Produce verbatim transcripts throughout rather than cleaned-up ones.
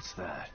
What's that?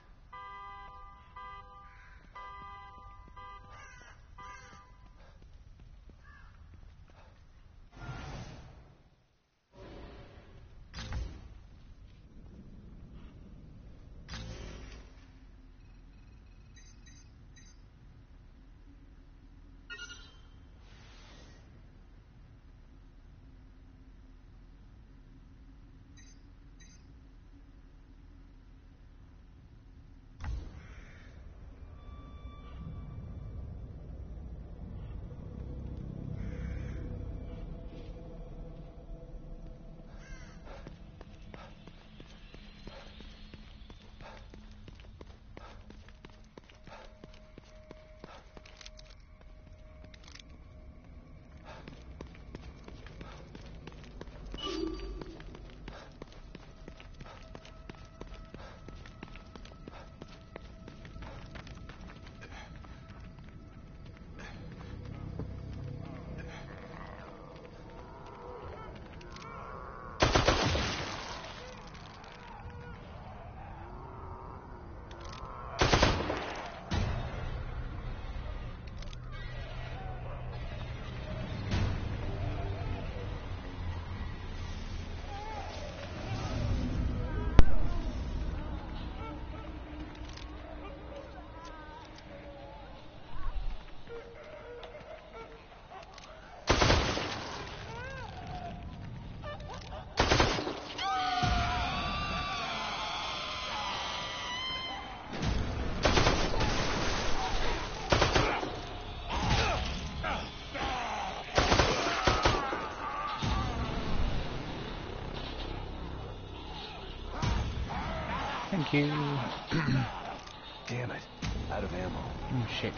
Thank you. Damn it. Out of ammo. Oh, shit.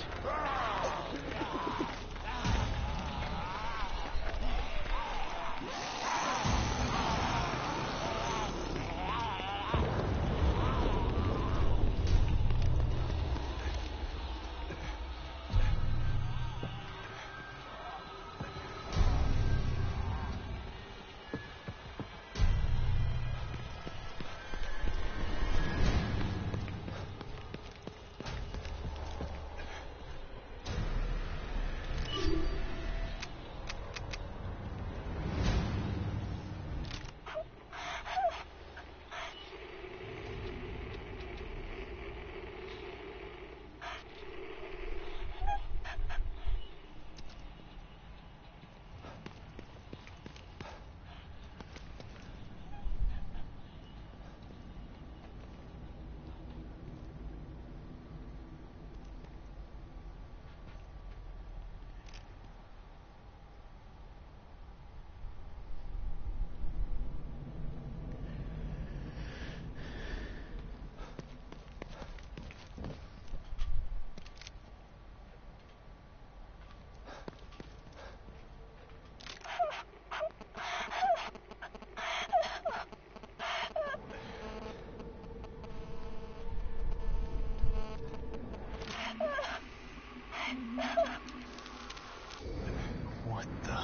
What the...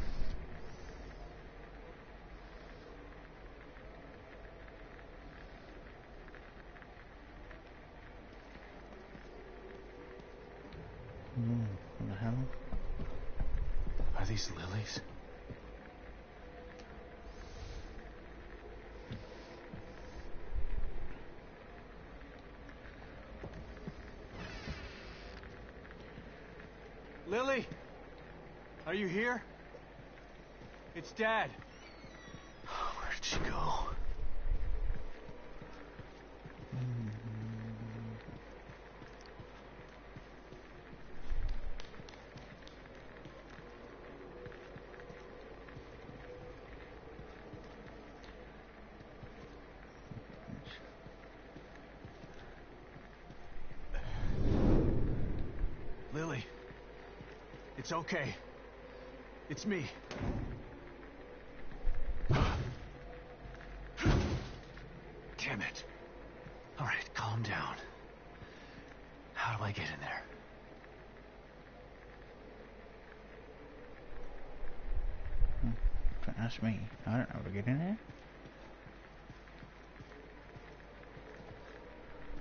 Mm, what the hell? Are these lilies? Lily? Are you here? It's Dad. Where did she go? Lily. It's okay. It's me. Damn it. All right, calm down. How do I get in there? Don't ask me. I don't know how to get in there.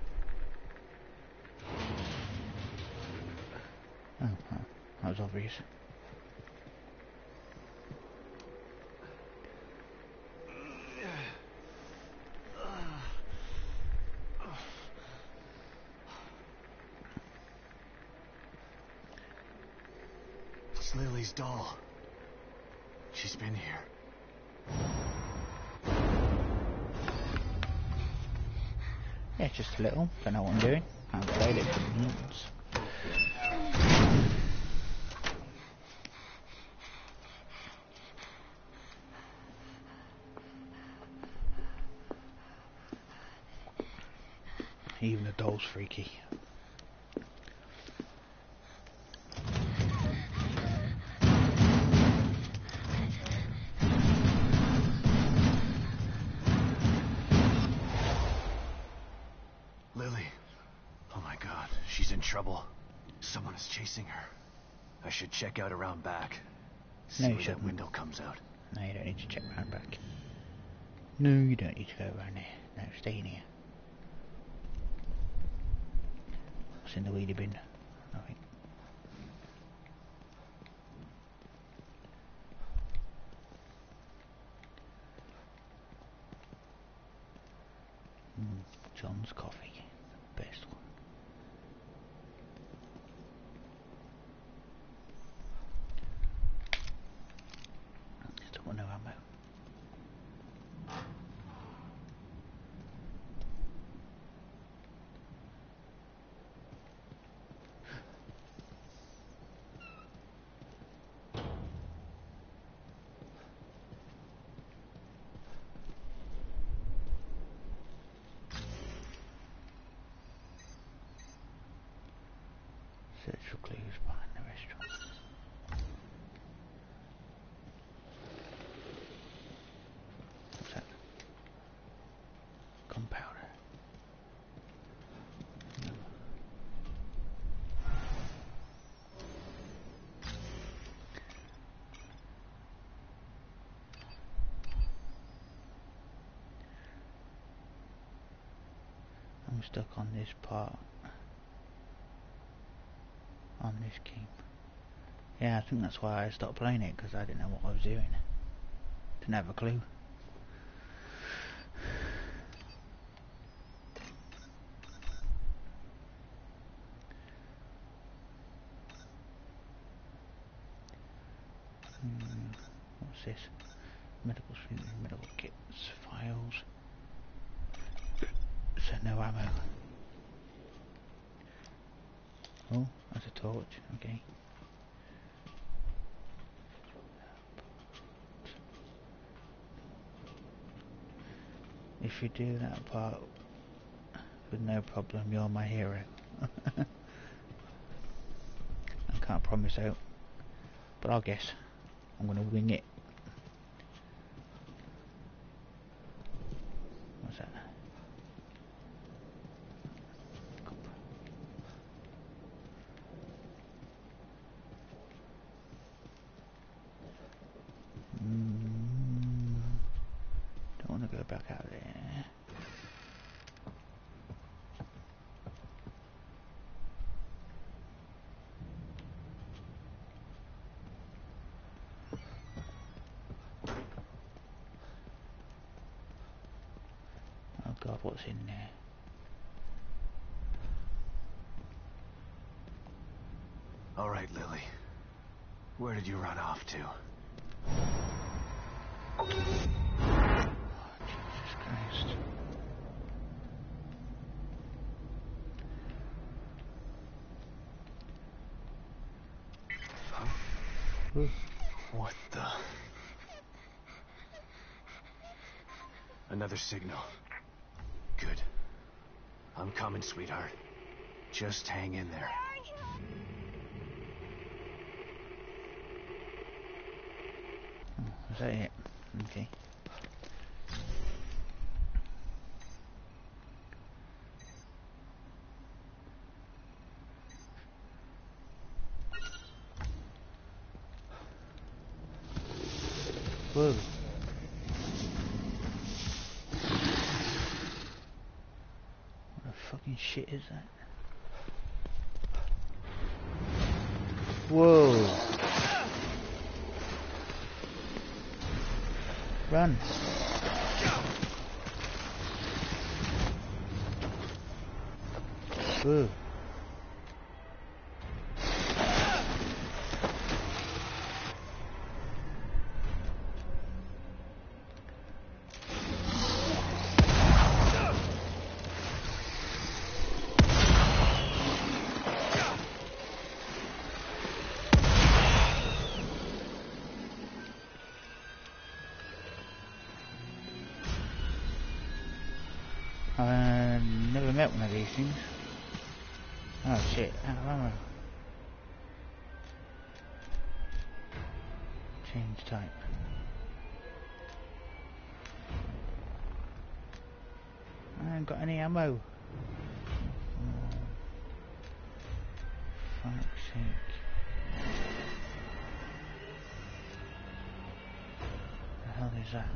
Oh, oh, that was obvious. It's Lily's doll. She's been here. Yeah, just a little. Don't know what I'm doing. I haven't played it for months. Even the doll's freaky. Lily. Oh my god, she's in trouble. Someone is chasing her. I should check out around back. See No, you where that shouldn't. window comes out. No, you don't need to check round back. No, you don't need to go around there. No, stay in here. What's in the wheelie bin? Nothing. Mm, John's coffee. Best one. Still got no ammo. Search for clues behind the restaurant. What's that? Gunpowder. No. I'm stuck on this part. On this game. Yeah, I think that's why I stopped playing it, because I didn't know what I was doing. Didn't have a clue. Hmm, what's this? Medical screen, medical kits, files. So no ammo. Oh, that's a torch, okay. If you do that part with no problem, you're my hero. I can't promise out, but I'll guess. I'm gonna wing it. What's that? Mm, don't want to go back out there. Oh god, what's in there? All right, Lily. Where did you run off to? Oh, Jesus Christ. Huh? Ooh. What the? Another signal. Good. I'm coming, sweetheart. Just hang in there. Oh, is that it? Okay. Whoa. What the fucking shit is that? Whoa. Run. Ooh. I never met one of these things. Oh shit, out of ammo. Change type. I ain't got any ammo. Oh, fuck's sake. The hell is that?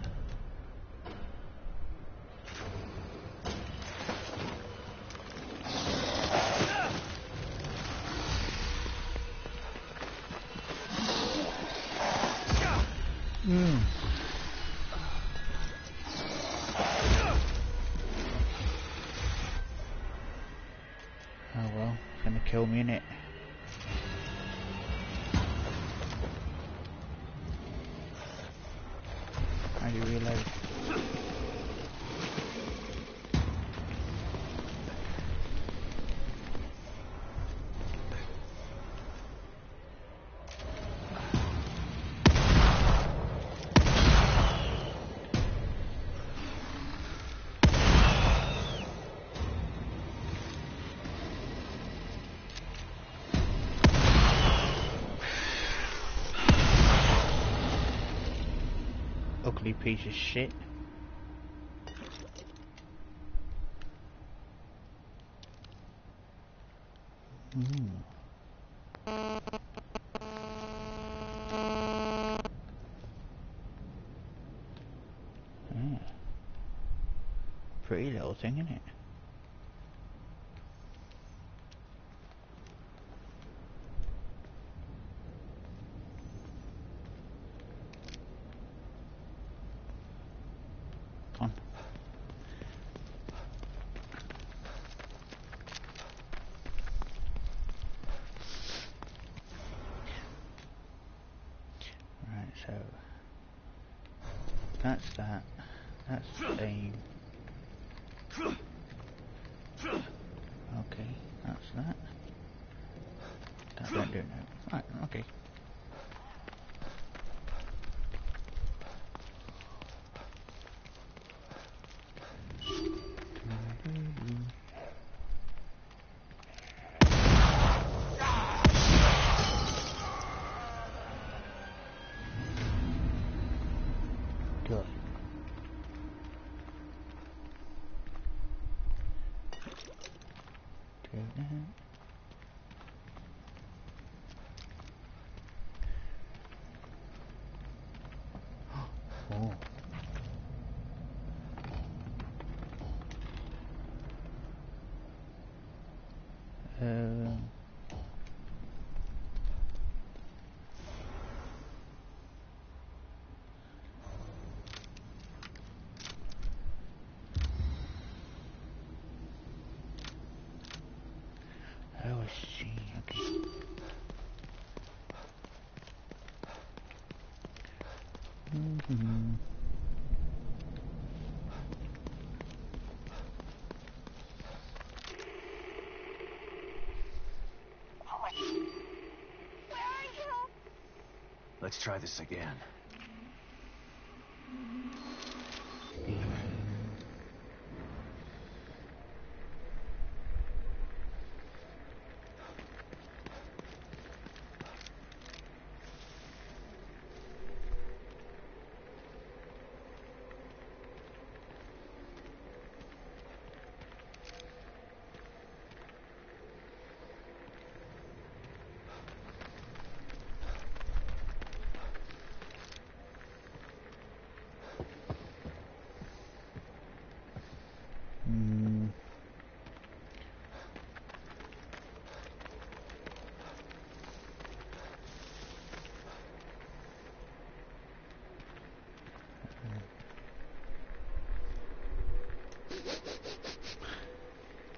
Mm. Oh well, it's gonna kill me, innit? How do you reload? Ugly piece of shit. Mm. Yeah. Pretty little thing, isn't it? On. Right, so that's that. That's the aim. Okay, that's that. That don't do it now. Right, okay. Good. Do that. Oh. Um. Oh, I see. Okay. Mm-hmm. Let's try this again.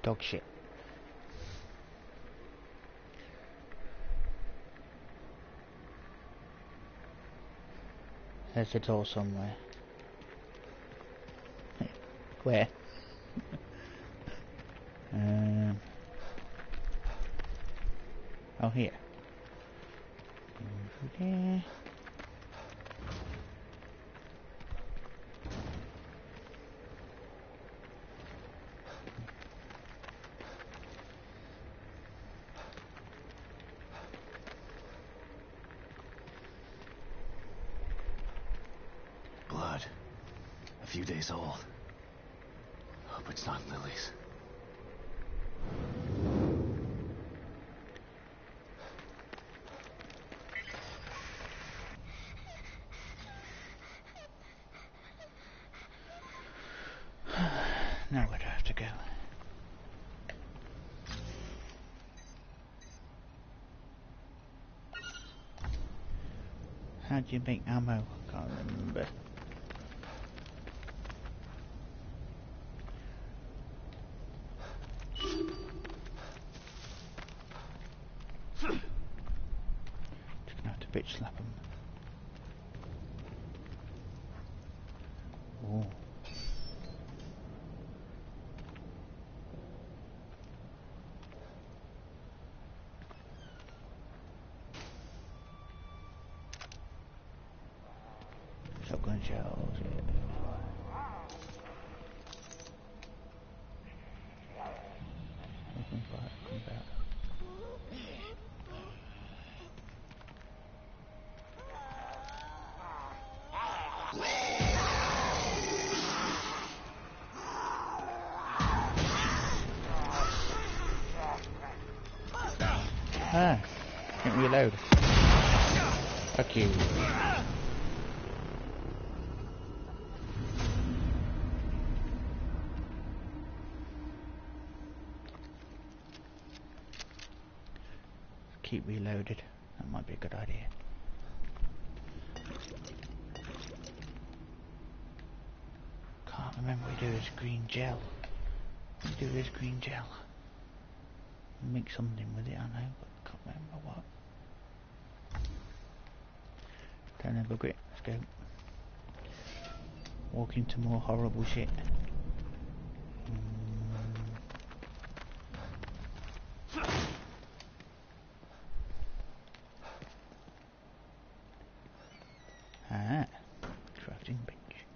Dog shit. There's a door somewhere. Where? um. Oh, here. Over there. Blood. A few days old. Hope it's not Lily's. Now where do I have to go? How do you make ammo? I can't remember. Just gonna have to bitch slap them. Oh. Shotgun shells, yeah. Open fire, come back. Ah, can't reload. Fuck you. Keep reloaded. That might be a good idea. Can't remember what we do this green gel. What do we do this green gel? Make something with it, I know, but can't remember what. Don't have a grip. Let's go. Walk into more horrible shit. Ah, crafting bench.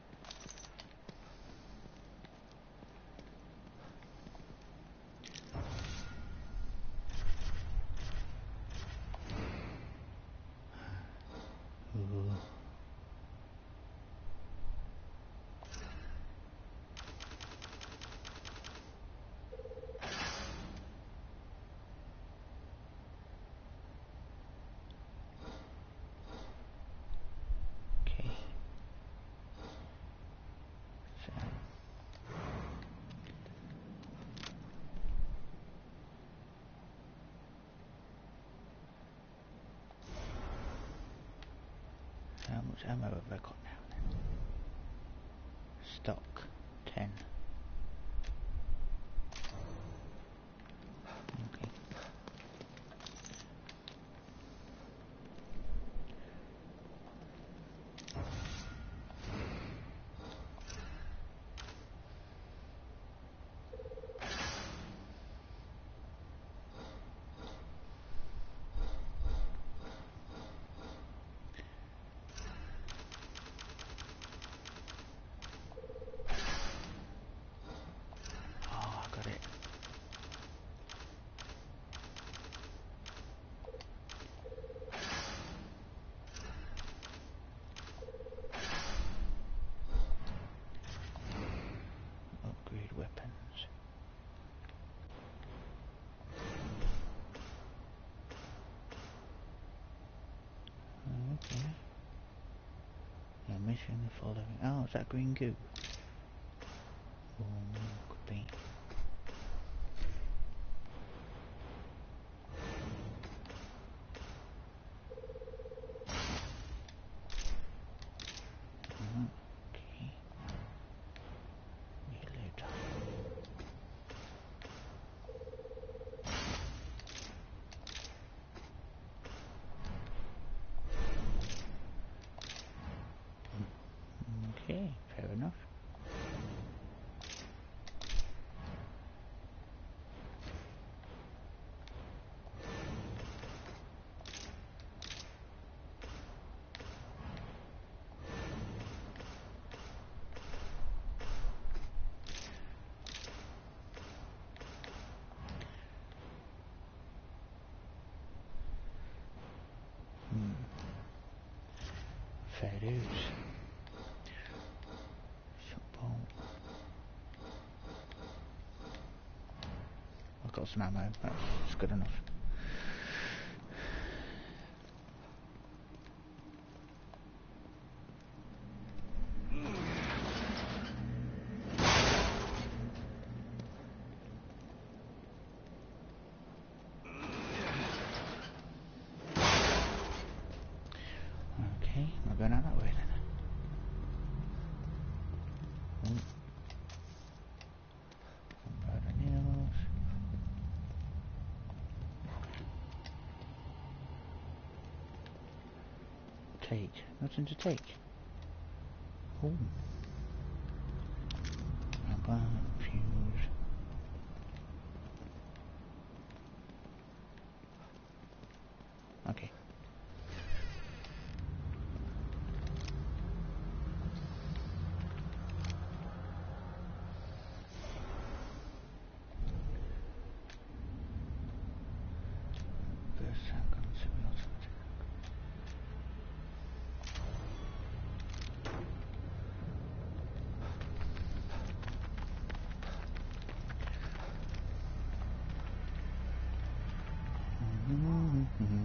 Ooh. Okay. So. How much ammo have I got now then? Stock ten. Okay. Oh, I got it. Upgrade weapons. Okay. Yeah, mission the following. Oh, is that green goo? Oh, could be. Okay. Reload. dudes. Shot bolt. I've got some ammo, that's good enough. Okay, we're going out that way then. Oh. Gunpowder nails. Take. Nothing to take. Oh. Rubber, fuse. Okay. First handgun, semi-automatic. Mm-hmm.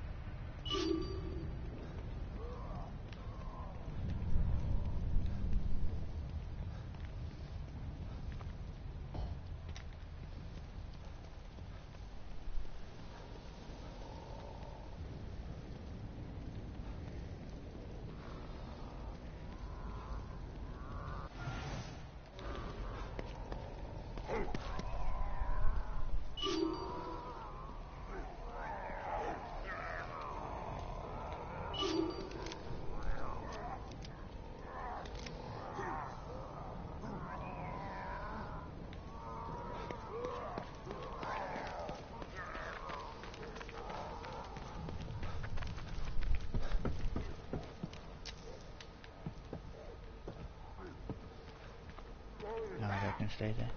No, I can stay there.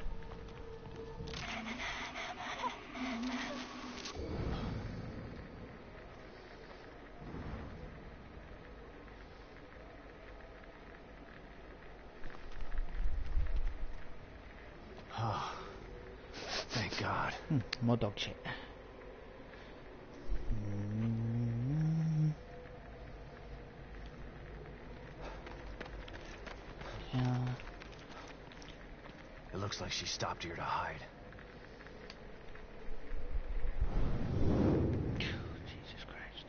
Oh, thank God. Hmm, more dog shit. Mm. Yeah. It looks like she stopped here to hide. Jesus Christ.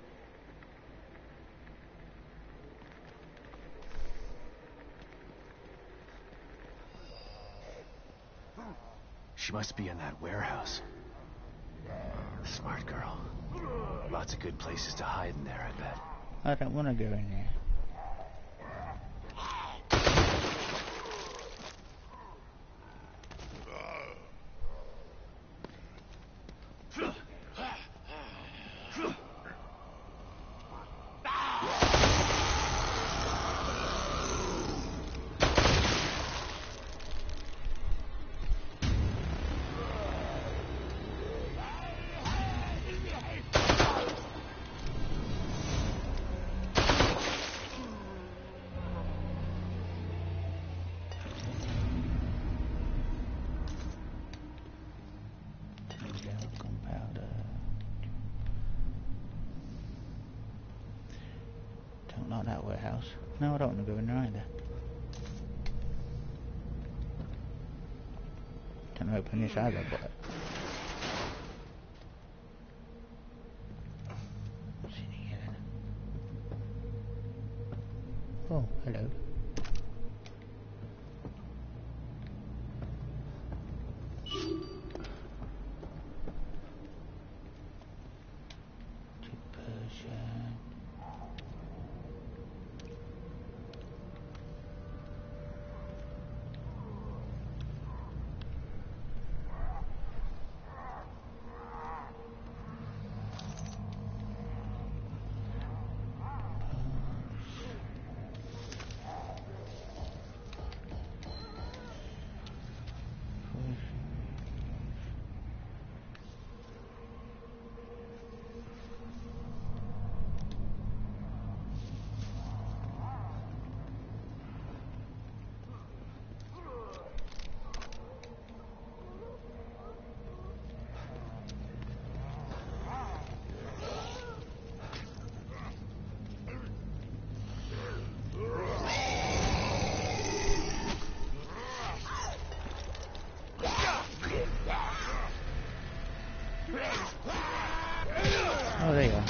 She must be in that warehouse. Smart girl. Lots of good places to hide in there, I bet. I don't want to go in there. Gunpowder. Don't like that warehouse. No, I don't want to go in there either. Don't open this either, but... What's in here then? Oh, hello. Persian. there you are.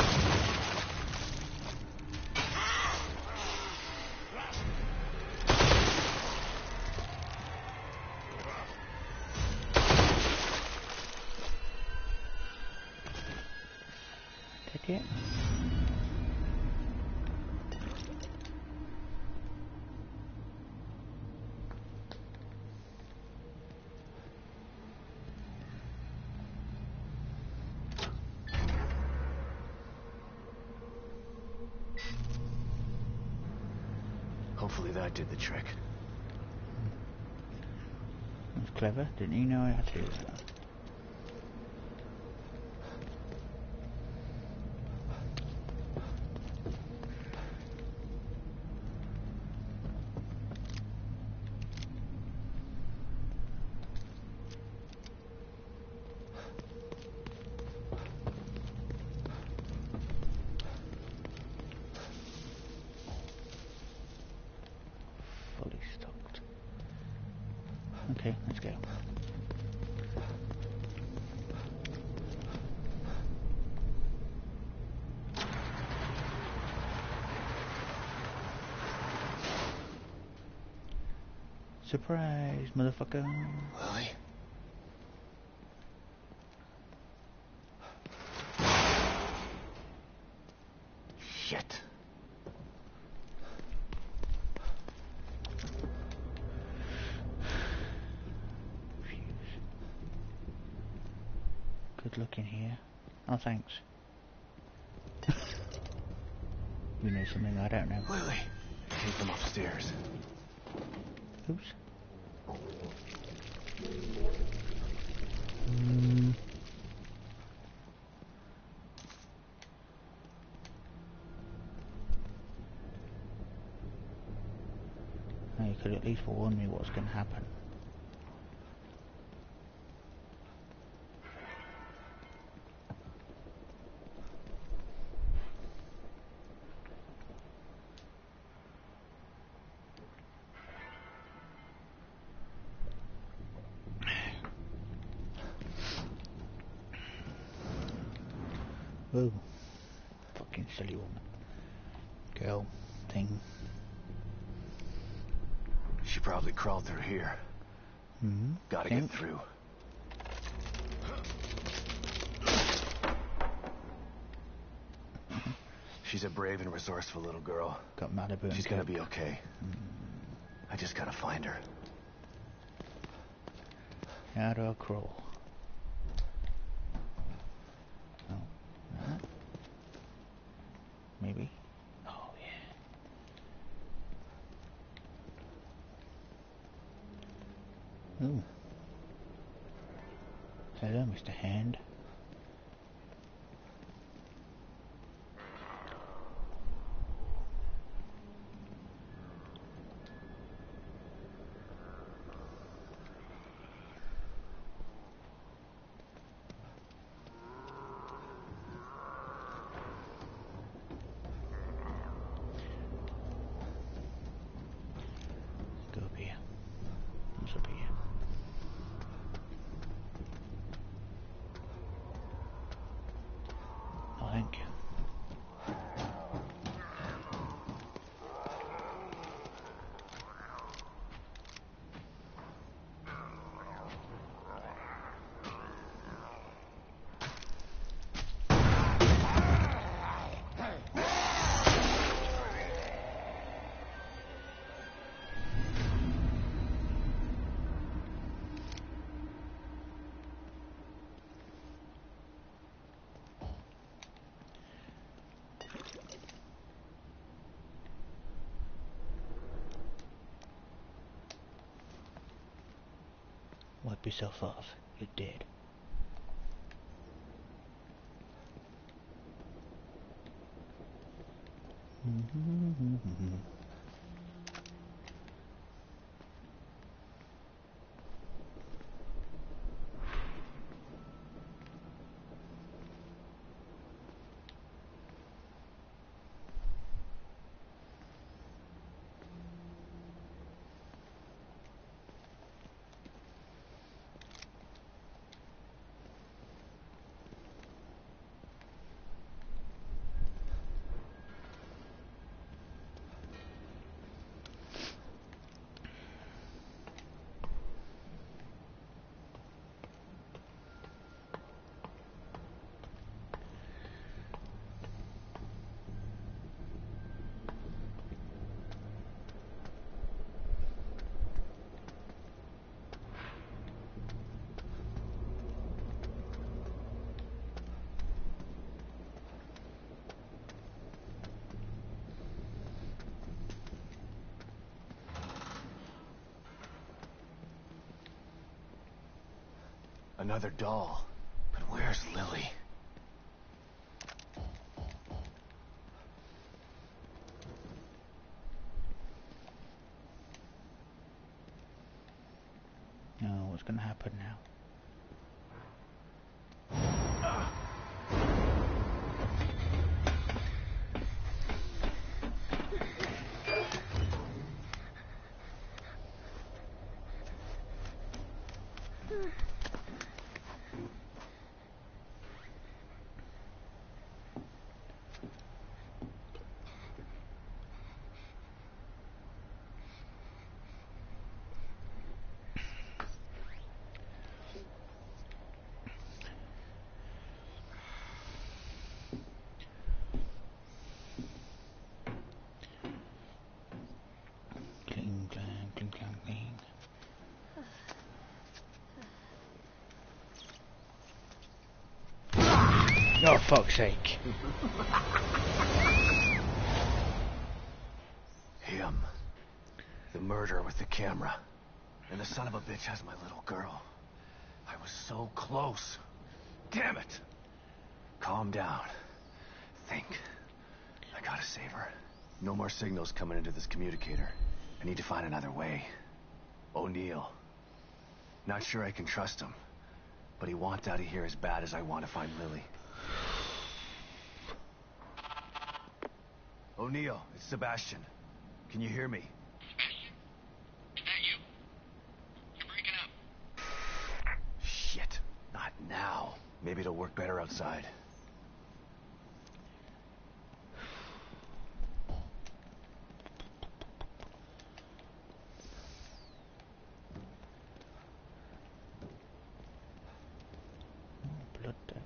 Take it. Hopefully that did the trick. That's clever. Didn't you know how to do that? Fully stocked. Okay, let's go. Surprise, motherfucker. Lily? Shit. Good looking here. Oh, thanks. You know something I don't know. Lily, take them upstairs. Oops. Mm. Now you could at least warn me what's going to happen. Whoa. Fucking silly woman. Girl. Thing. She probably crawled through here. Mm-hmm. Gotta Think. get through. She's a brave and resourceful little girl. Got Malibu and She's gonna Coke. be okay. Mm. I just gotta find her. How do I crawl? Oh, that? Maybe. Oh yeah. Ooh. Hello, Mister Hand. Go up here. What's up here? Oh, thank you. Wipe yourself off. You're dead. Another doll. But where's Lily? No, what's gonna happen now? Oh, fuck's sake. Him. The murderer with the camera. And the son of a bitch has my little girl. I was so close. Damn it! Calm down. Think. I gotta save her. No more signals coming into this communicator. I need to find another way. O'Neill. Not sure I can trust him. But he wants out of here as bad as I want to find Lily. O'Neill, it's Sebastian. Can you hear me? Sebastian? Is that you? You're breaking up. Shit. Not now. Maybe it'll work better outside. Blood devil.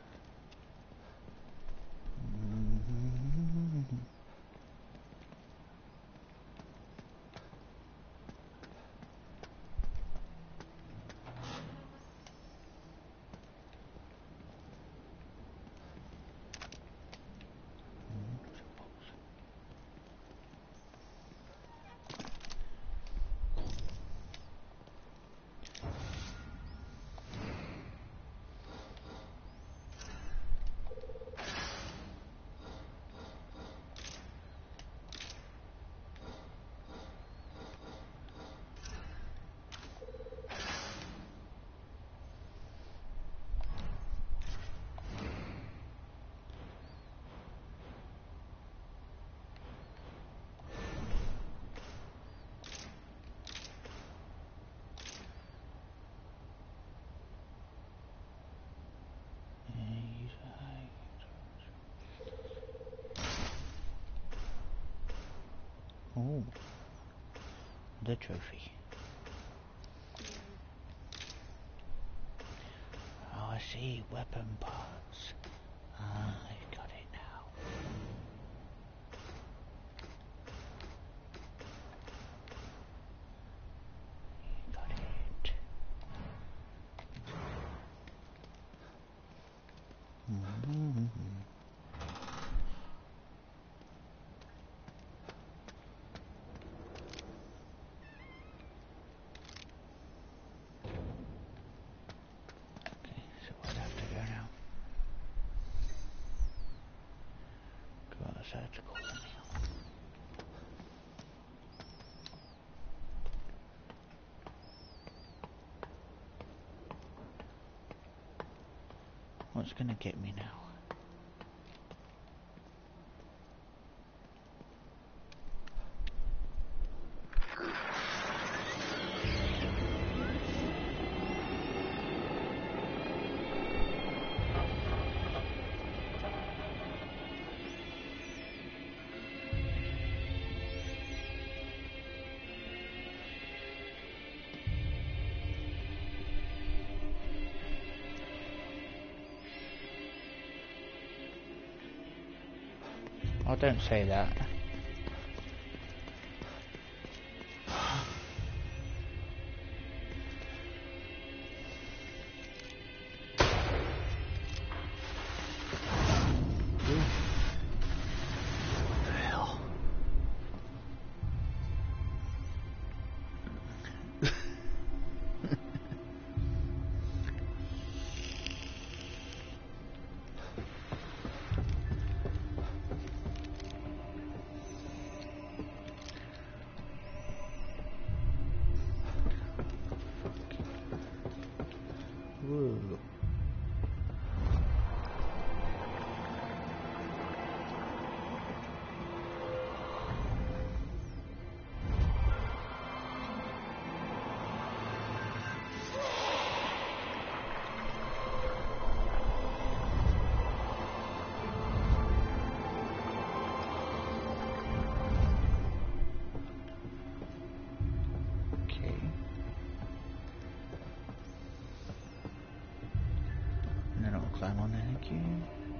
Oh, the trophy. Oh, I see, weapon parts. Ah, I've got it now. Got it. Mm-hmm. Surgical O'Neill. What's gonna get me now? Oh, don't say that. What the hell? climb on there, thank you.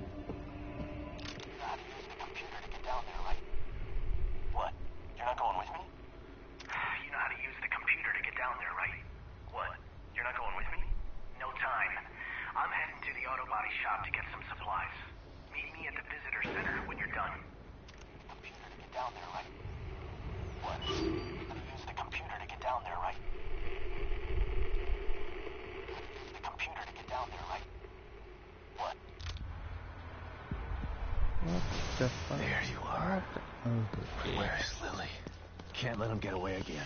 There you are. Where's Lily? Can't let him get away again.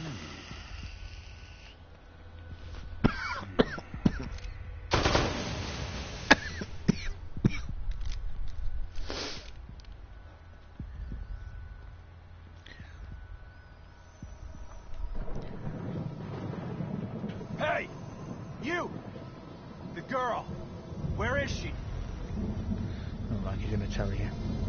Hey! You! The girl! Where is she? Not like he's gonna tell you.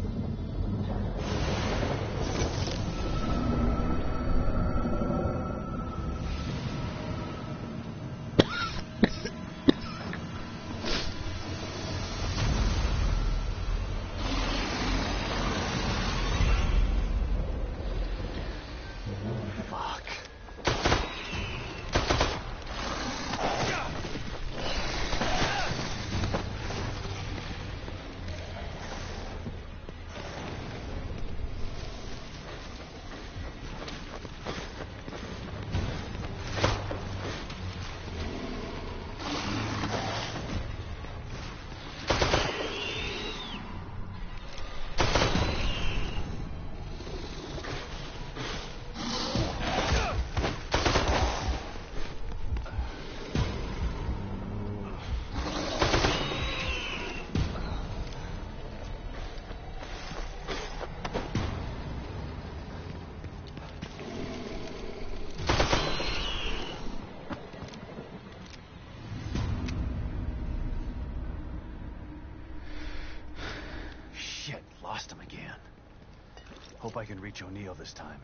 Lost him again. Hope I can reach O'Neill this time.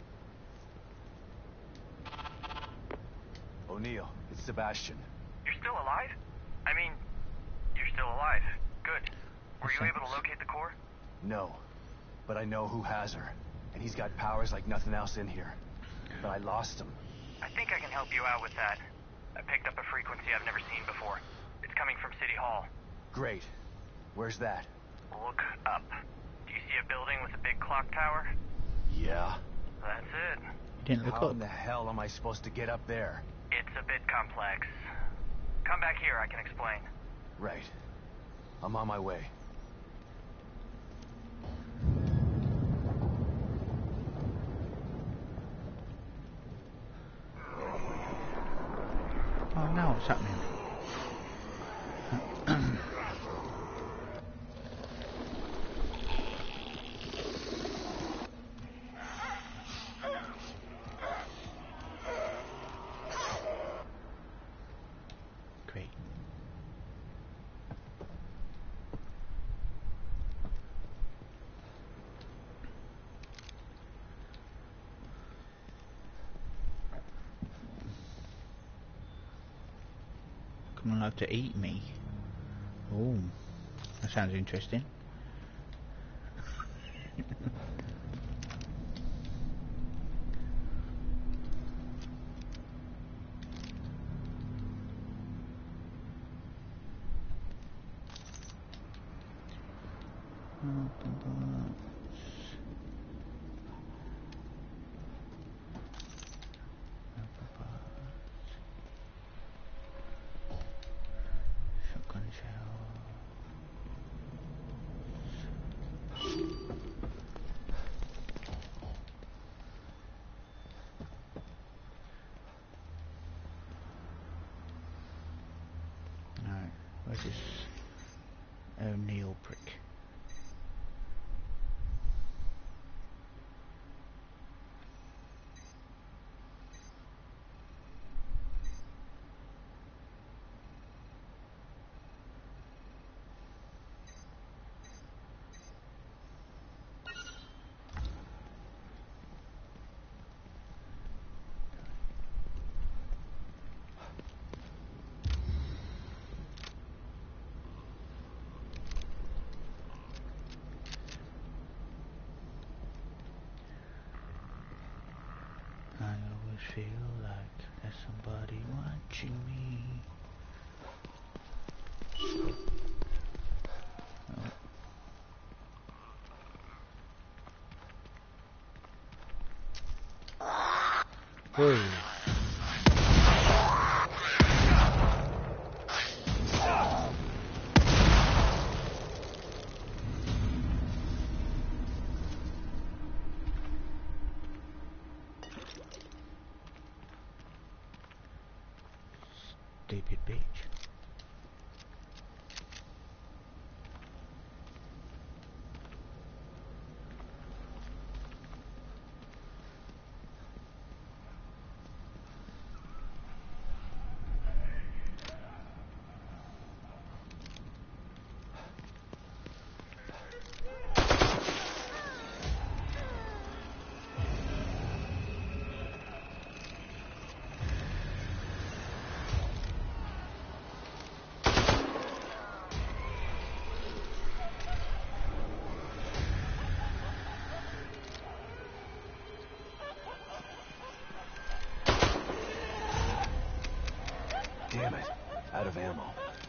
O'Neill, it's Sebastian. You're still alive? I mean, you're still alive. Good. Were you able to locate the core? No, but I know who has her. And he's got powers like nothing else in here. But I lost him. I think I can help you out with that. I picked up a frequency I've never seen before. It's coming from City Hall. Great. Where's that? Look up. Do you see a building with a big clock tower? Yeah. That's it. Didn't look How up. in the hell am I supposed to get up there? It's a bit complex. Come back here, I can explain. Right. I'm on my way. Oh no, what's happening? Great. Coming out to eat me. Oh, that sounds interesting. Shotgun shell. Alright, where's this O'Neill prick? feel like there's somebody watching me. Oh. Whoa. Stupid bitch. Damn it. Out of ammo.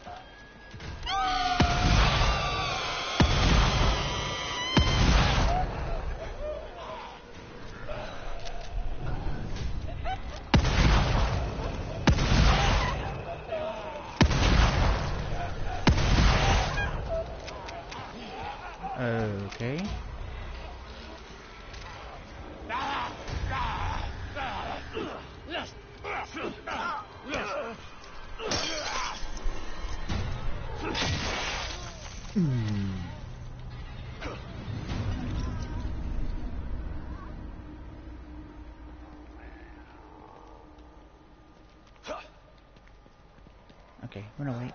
Okay. Hmm. Okay, run away.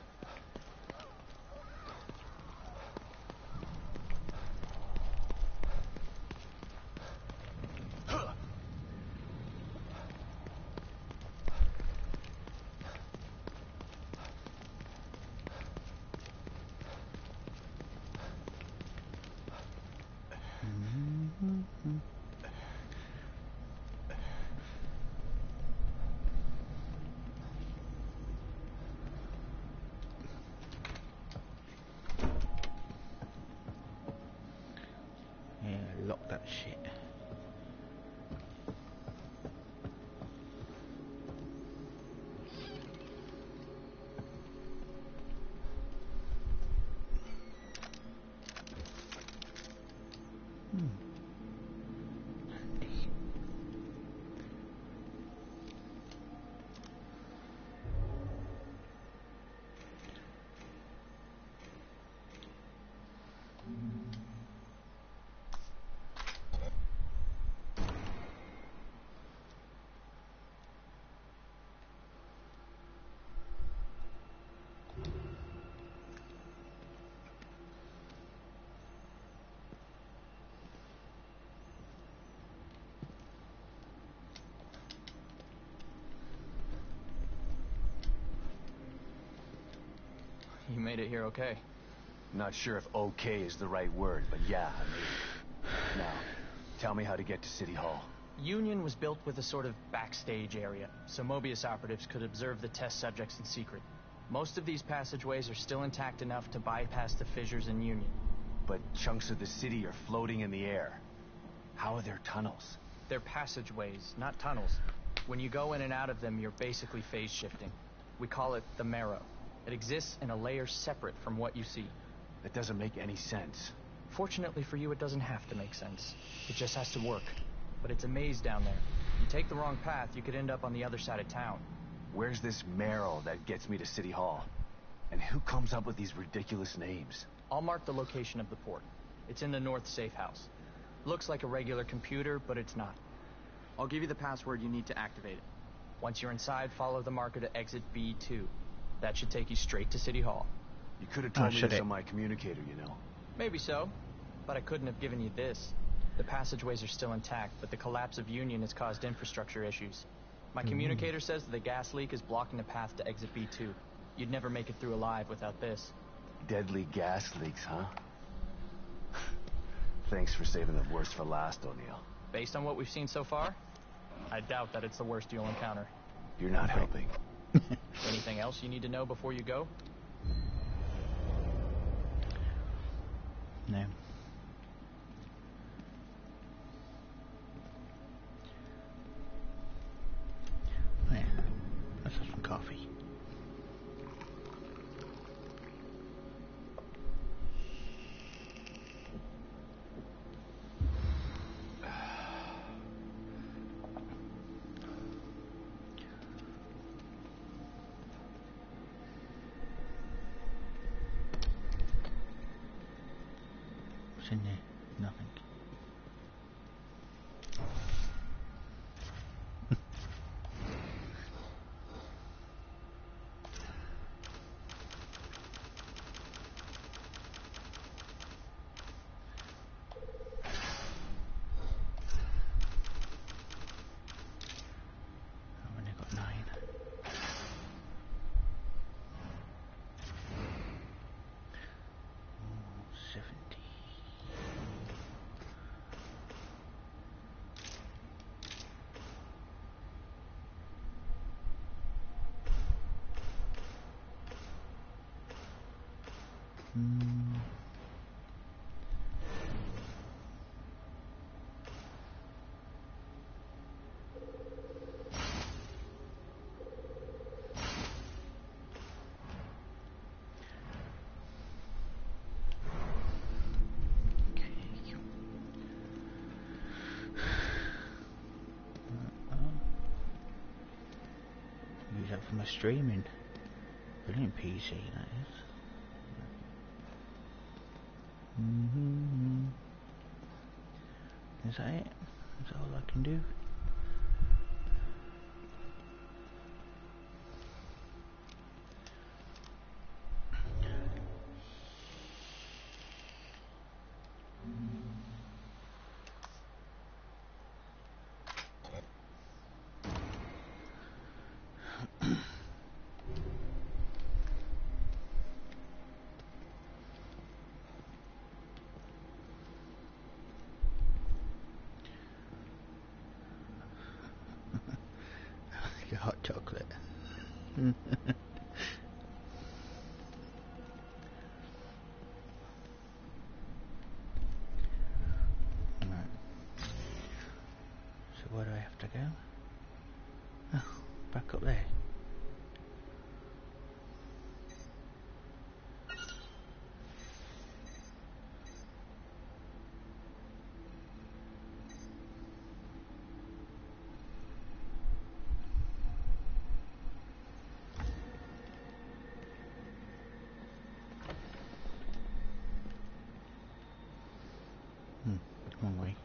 Yeah, lock that shit. Hmm. Handy. You made it here okay. Not sure if okay is the right word, but yeah, I made it. Now, tell me how to get to City Hall. Union was built with a sort of backstage area, so Mobius operatives could observe the test subjects in secret. Most of these passageways are still intact enough to bypass the fissures in Union. But chunks of the city are floating in the air. How are there tunnels? They're passageways, not tunnels. When you go in and out of them, you're basically phase shifting. We call it the marrow. It exists in a layer separate from what you see. That doesn't make any sense. Fortunately for you, it doesn't have to make sense. It just has to work. But it's a maze down there. You take the wrong path, you could end up on the other side of town. Where's this marrow that gets me to City Hall? And who comes up with these ridiculous names? I'll mark the location of the port. It's in the north safe house. Looks like a regular computer, but it's not. I'll give you the password you need to activate it. Once you're inside, follow the marker to exit B two. That should take you straight to City Hall. You could have told Oh, me should this it? on my communicator, you know. Maybe so, but I couldn't have given you this. The passageways are still intact, but the collapse of Union has caused infrastructure issues. My Mm-hmm. communicator says that the gas leak is blocking the path to exit B two. You'd never make it through alive without this. Deadly gas leaks, huh? Thanks for saving the worst for last, O'Neill. Based on what we've seen so far, I doubt that it's the worst you'll encounter. You're not helping. Anything else you need to know before you go? No. Yeah, let's have some coffee. What's in there? Nothing. I've only got nine. Oh, seventy. Hmm. Okay. Uh, use that for my streaming. Brilliant P C, that is. Mm-hmm. Is that it? Is that all I can do? Your hot chocolate. Right. So where do I have to go? Oh, back up there. Hmm, wrong way.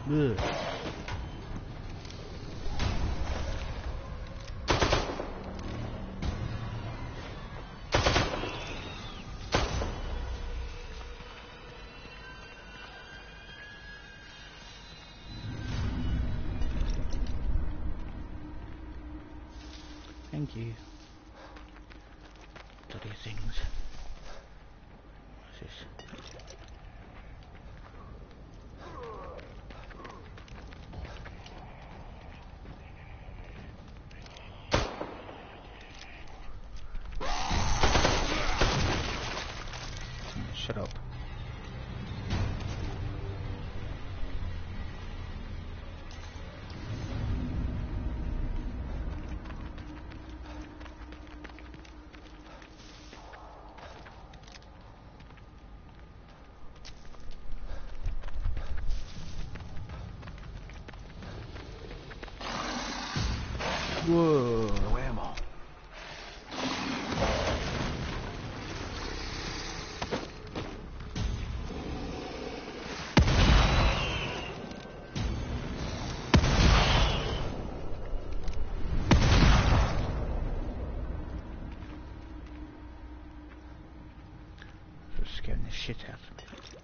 Ugh. Thank you. Bloody things. What's this? Shut up. Whoa. No ammo. Just scaring the shit out of me.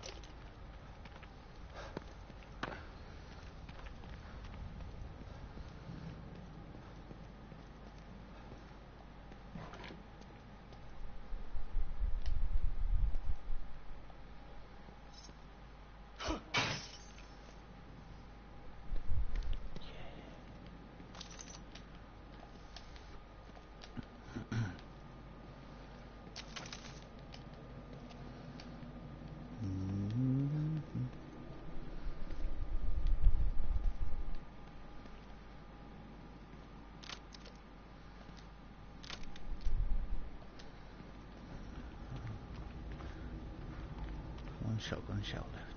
One shotgun shell left.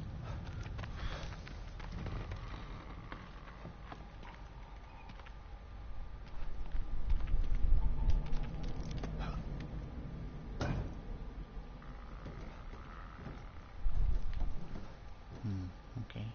Hmm, okay.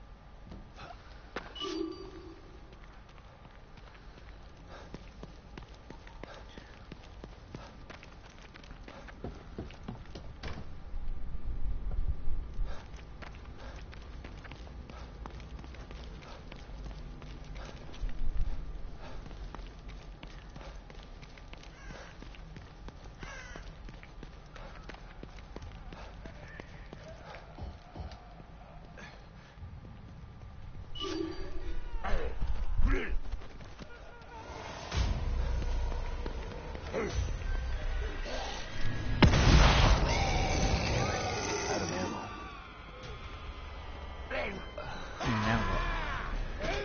Out of ammo. Now what?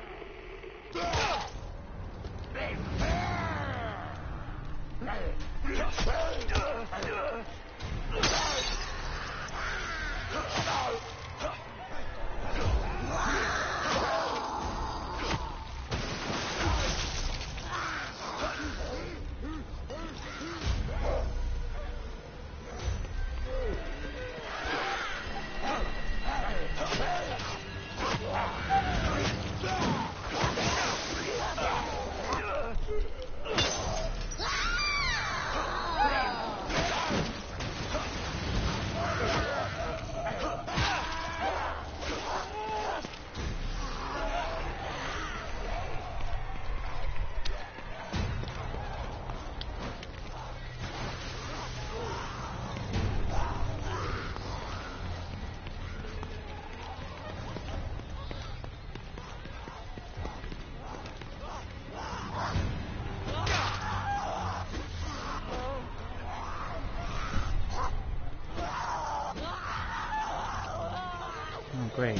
Oh, great.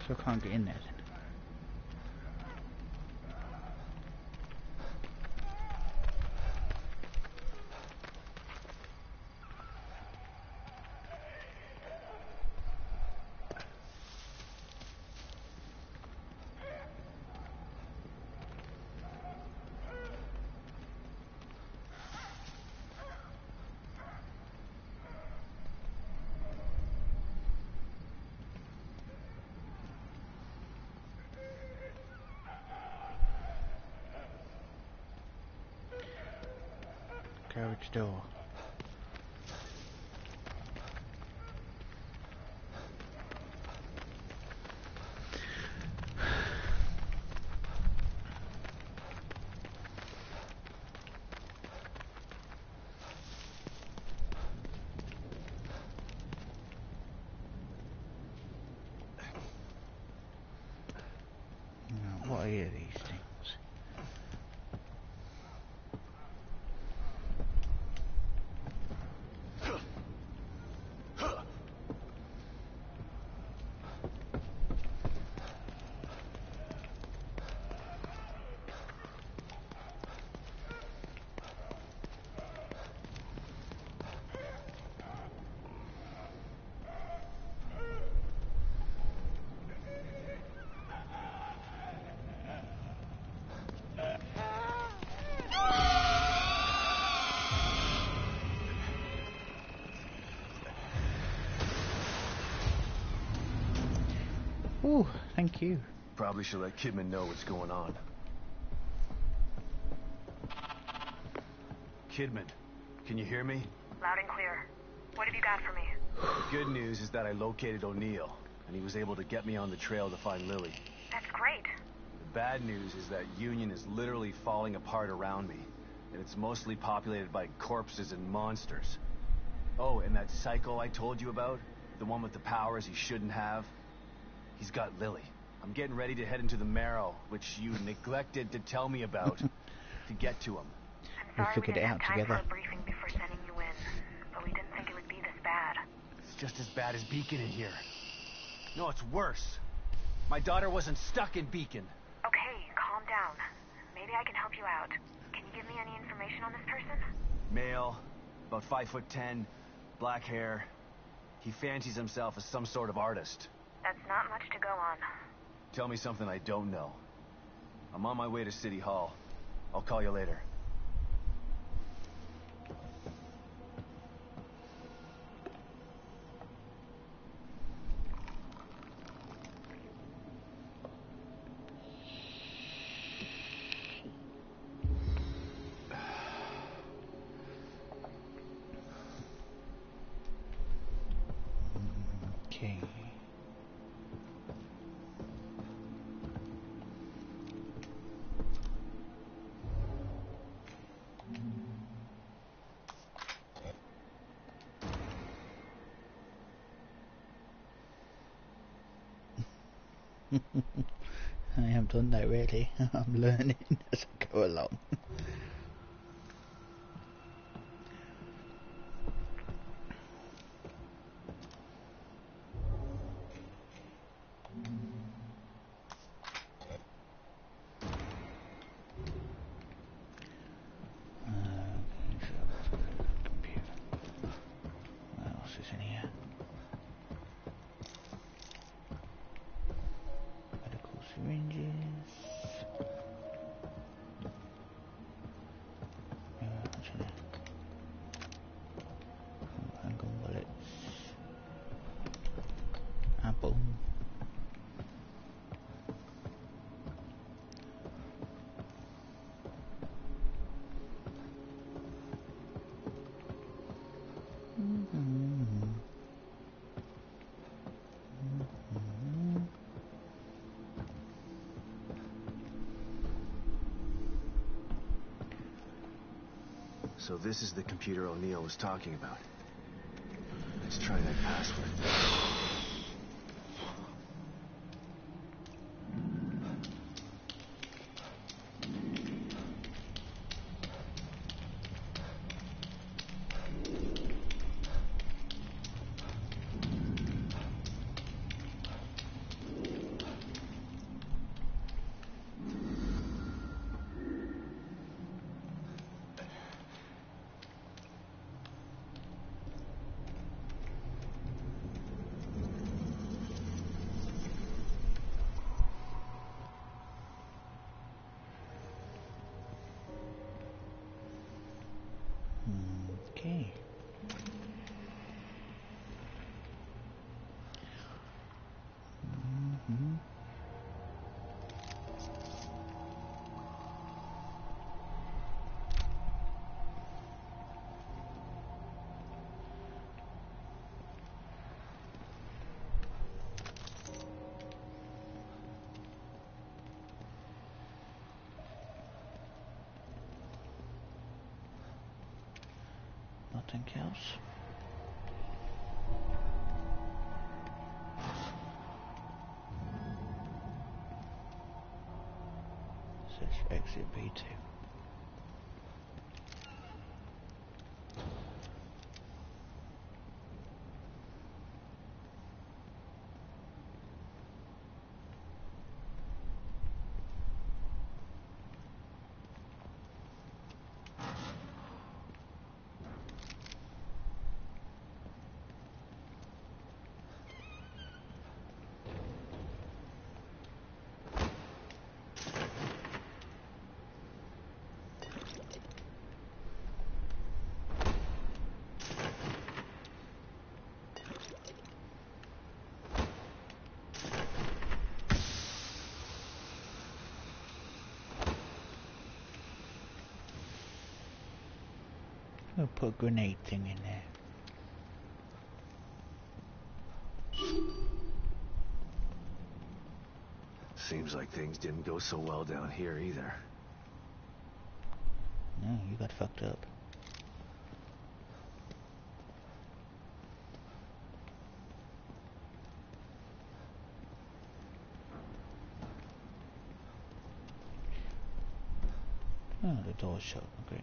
So I can't get in there then. Garage door. Now, what are these things? Ooh, thank you. Probably should let Kidman know what's going on. Kidman, can you hear me? Loud and clear. What have you got for me? The good news is that I located O'Neill, and he was able to get me on the trail to find Lily. That's great. The bad news is that Union is literally falling apart around me, and it's mostly populated by corpses and monsters. Oh, and that psycho I told you about, the one with the powers he shouldn't have, he's got Lily. I'm getting ready to head into the Marrow, which you neglected to tell me about, to get to him. I'm We sorry we figured it didn't out have time together. for a briefing before sending you in, but we didn't think it would be this bad. It's just as bad as Beacon in here. No, it's worse. My daughter wasn't stuck in Beacon. Okay, calm down. Maybe I can help you out. Can you give me any information on this person? Male, about five foot ten, black hair. He fancies himself as some sort of artist. That's not much to go on. Tell me something I don't know. I'm on my way to City Hall. I'll call you later. Okay. I haven't done that really. I'm learning as I go along. What else is in here? Medical syringes. Yeah, what's in here? Handgun bullets. Apple. So this is the computer O'Neill was talking about. Let's try that password. nothing else. It says exit B two. We'll put a grenade thing in there. Seems like things didn't go so well down here either. No, you got fucked up. Oh, the door's shut. Great.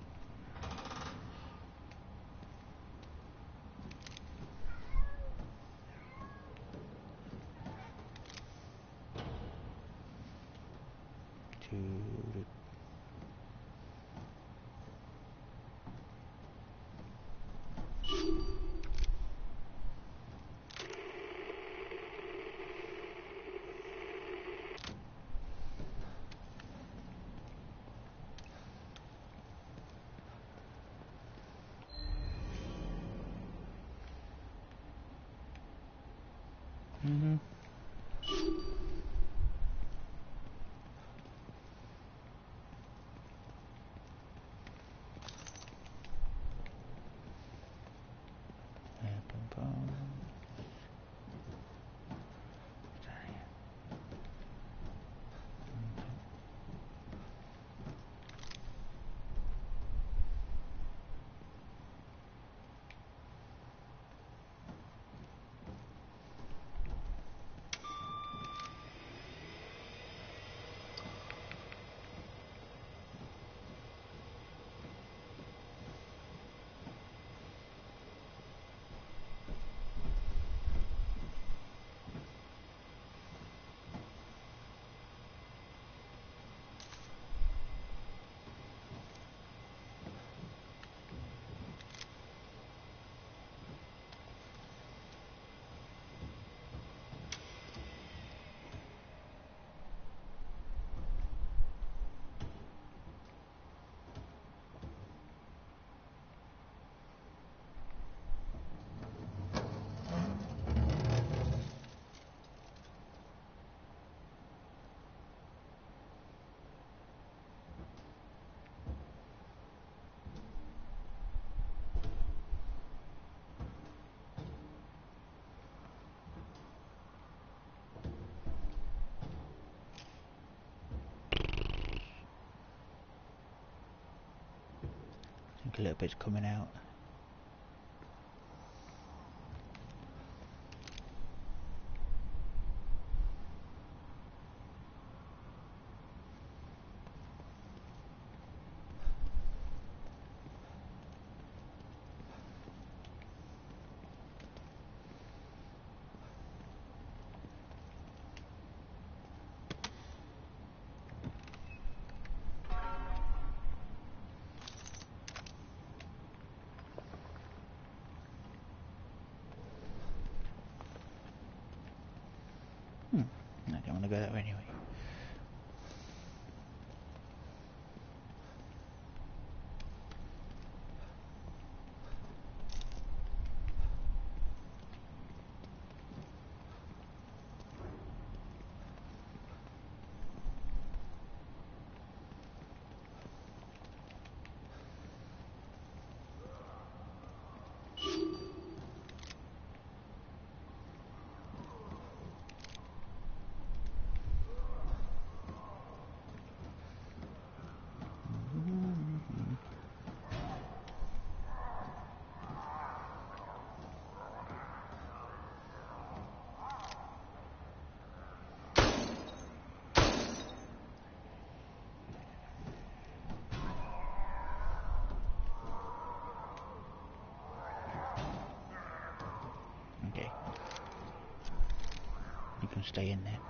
Mm-hmm. A little bit's coming out. Hmm, I don't want to go that way anyway. stay in there.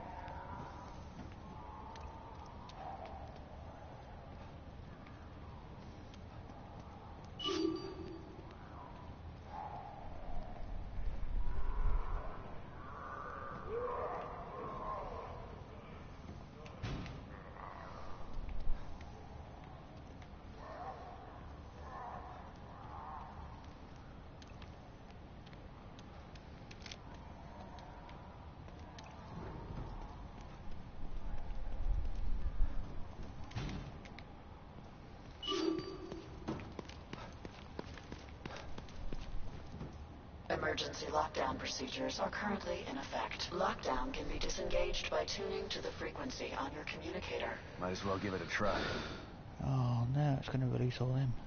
Emergency lockdown procedures are currently in effect. Lockdown can be disengaged by tuning to the frequency on your communicator. Might as well give it a try. Oh no, it's going to release all them.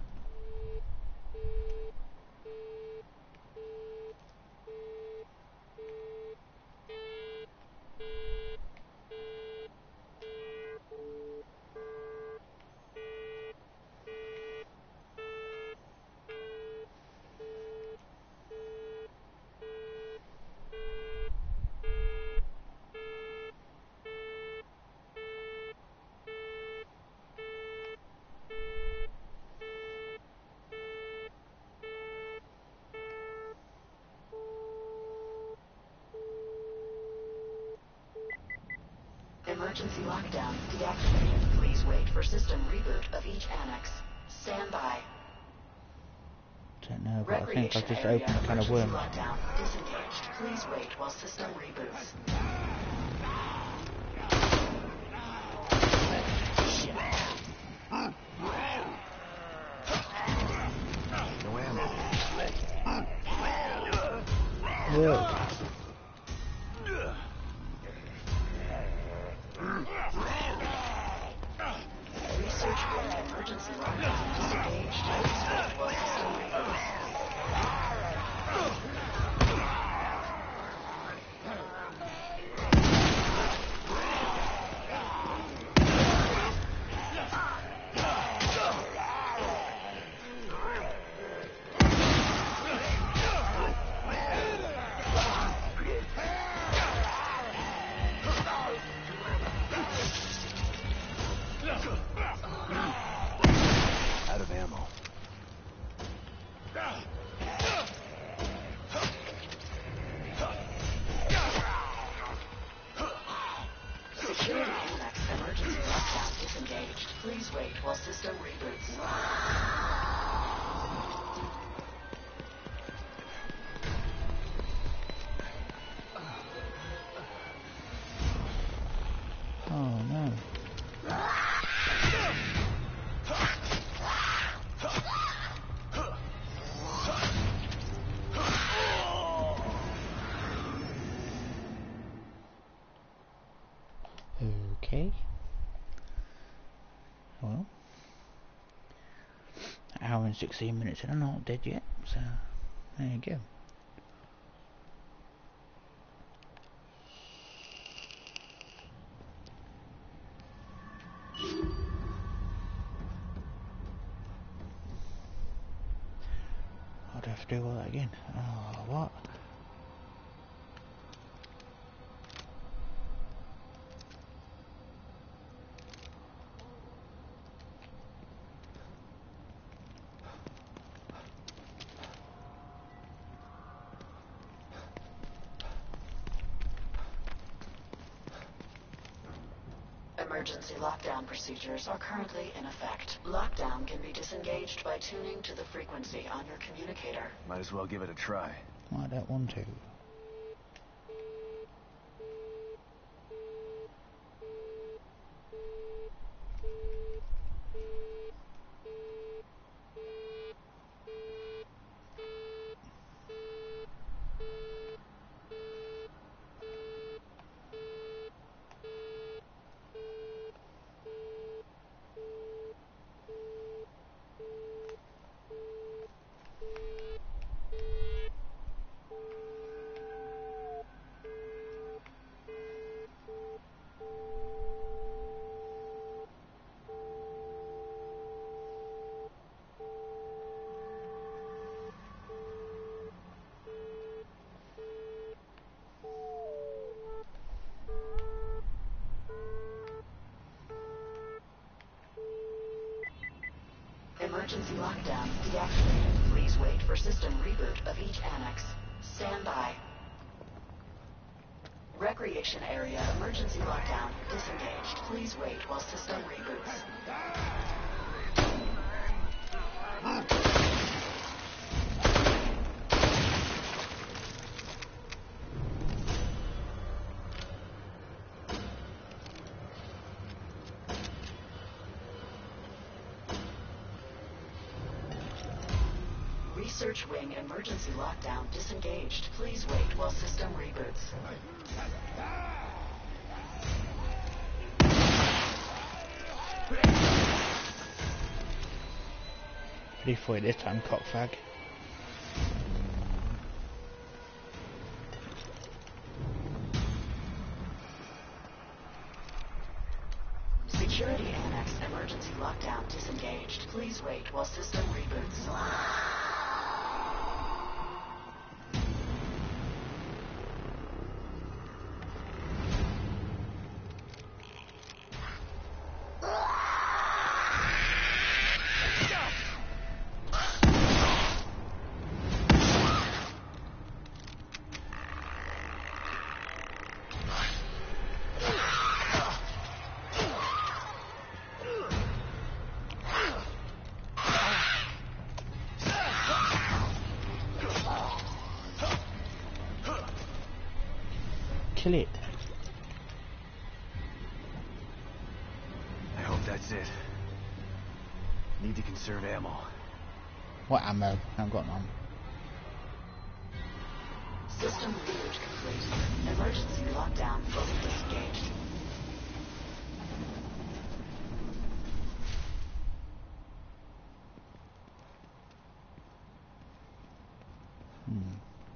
Emergency lockdown deactivated. Please wait for system reboot of each annex. Stand by. Don't know, but I think I just opened a can of worms. Lockdown disengaged. Please wait while system reboots. No ammo. Whoa. Research room emergency lockdown disengaged. Please wait while system reboots. Out of ammo. Security annex emergency lockdown disengaged. Please wait while system reboots. Oh no. Okay. Well, an hour and sixteen minutes and I'm not dead yet, so there you go. I'd have to do all that again. Oh, what? Emergency lockdown procedures are currently in effect. Lockdown can be disengaged by tuning to the frequency on your communicator. Might as well give it a try. I don't want to. Emergency lockdown deactivated. Please wait for system reboot of each annex. Stand by. Recreation area emergency lockdown disengaged. Please wait while system reboots. Research wing emergency lockdown disengaged. Please wait while system reboots. Ready for it this time, cockfag. Security annex emergency lockdown disengaged. Please wait while system reboots. Kill it. I hope that's it. Need to conserve ammo. What ammo? I haven't got none. System reboot complete. Emergency lockdown fully disengaged. Hmm.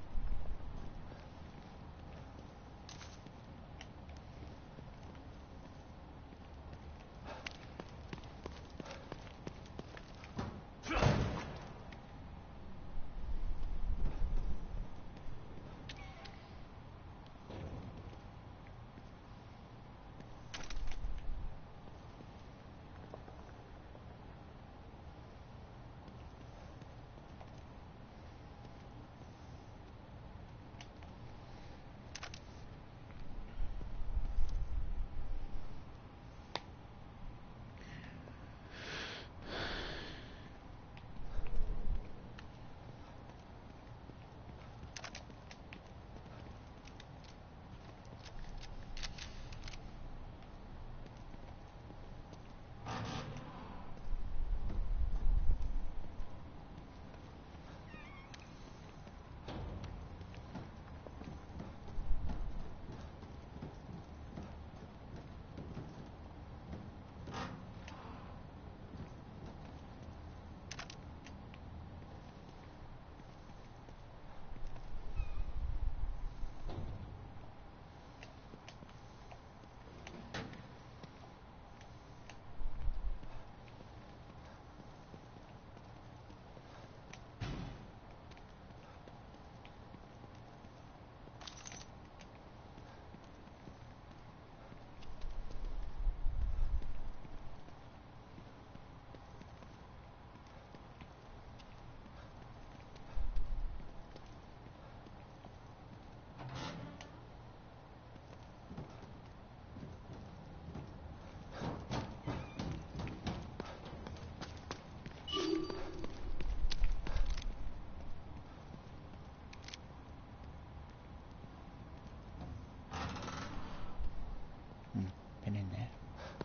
Been in there.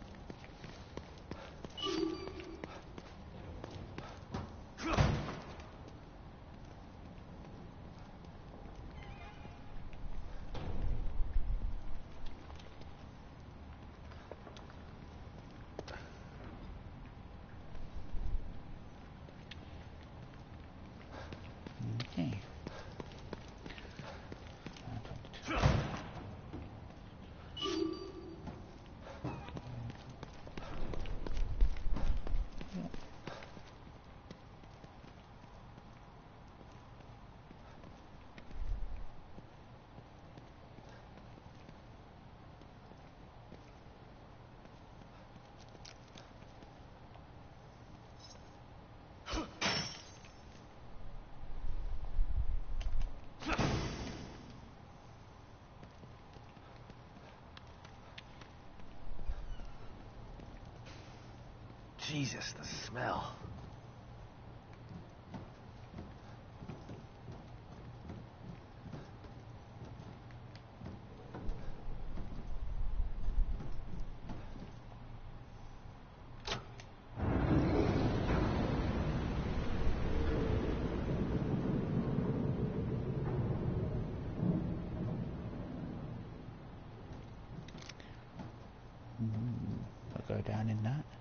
Okay. Jesus, the smell. I'll go down in that.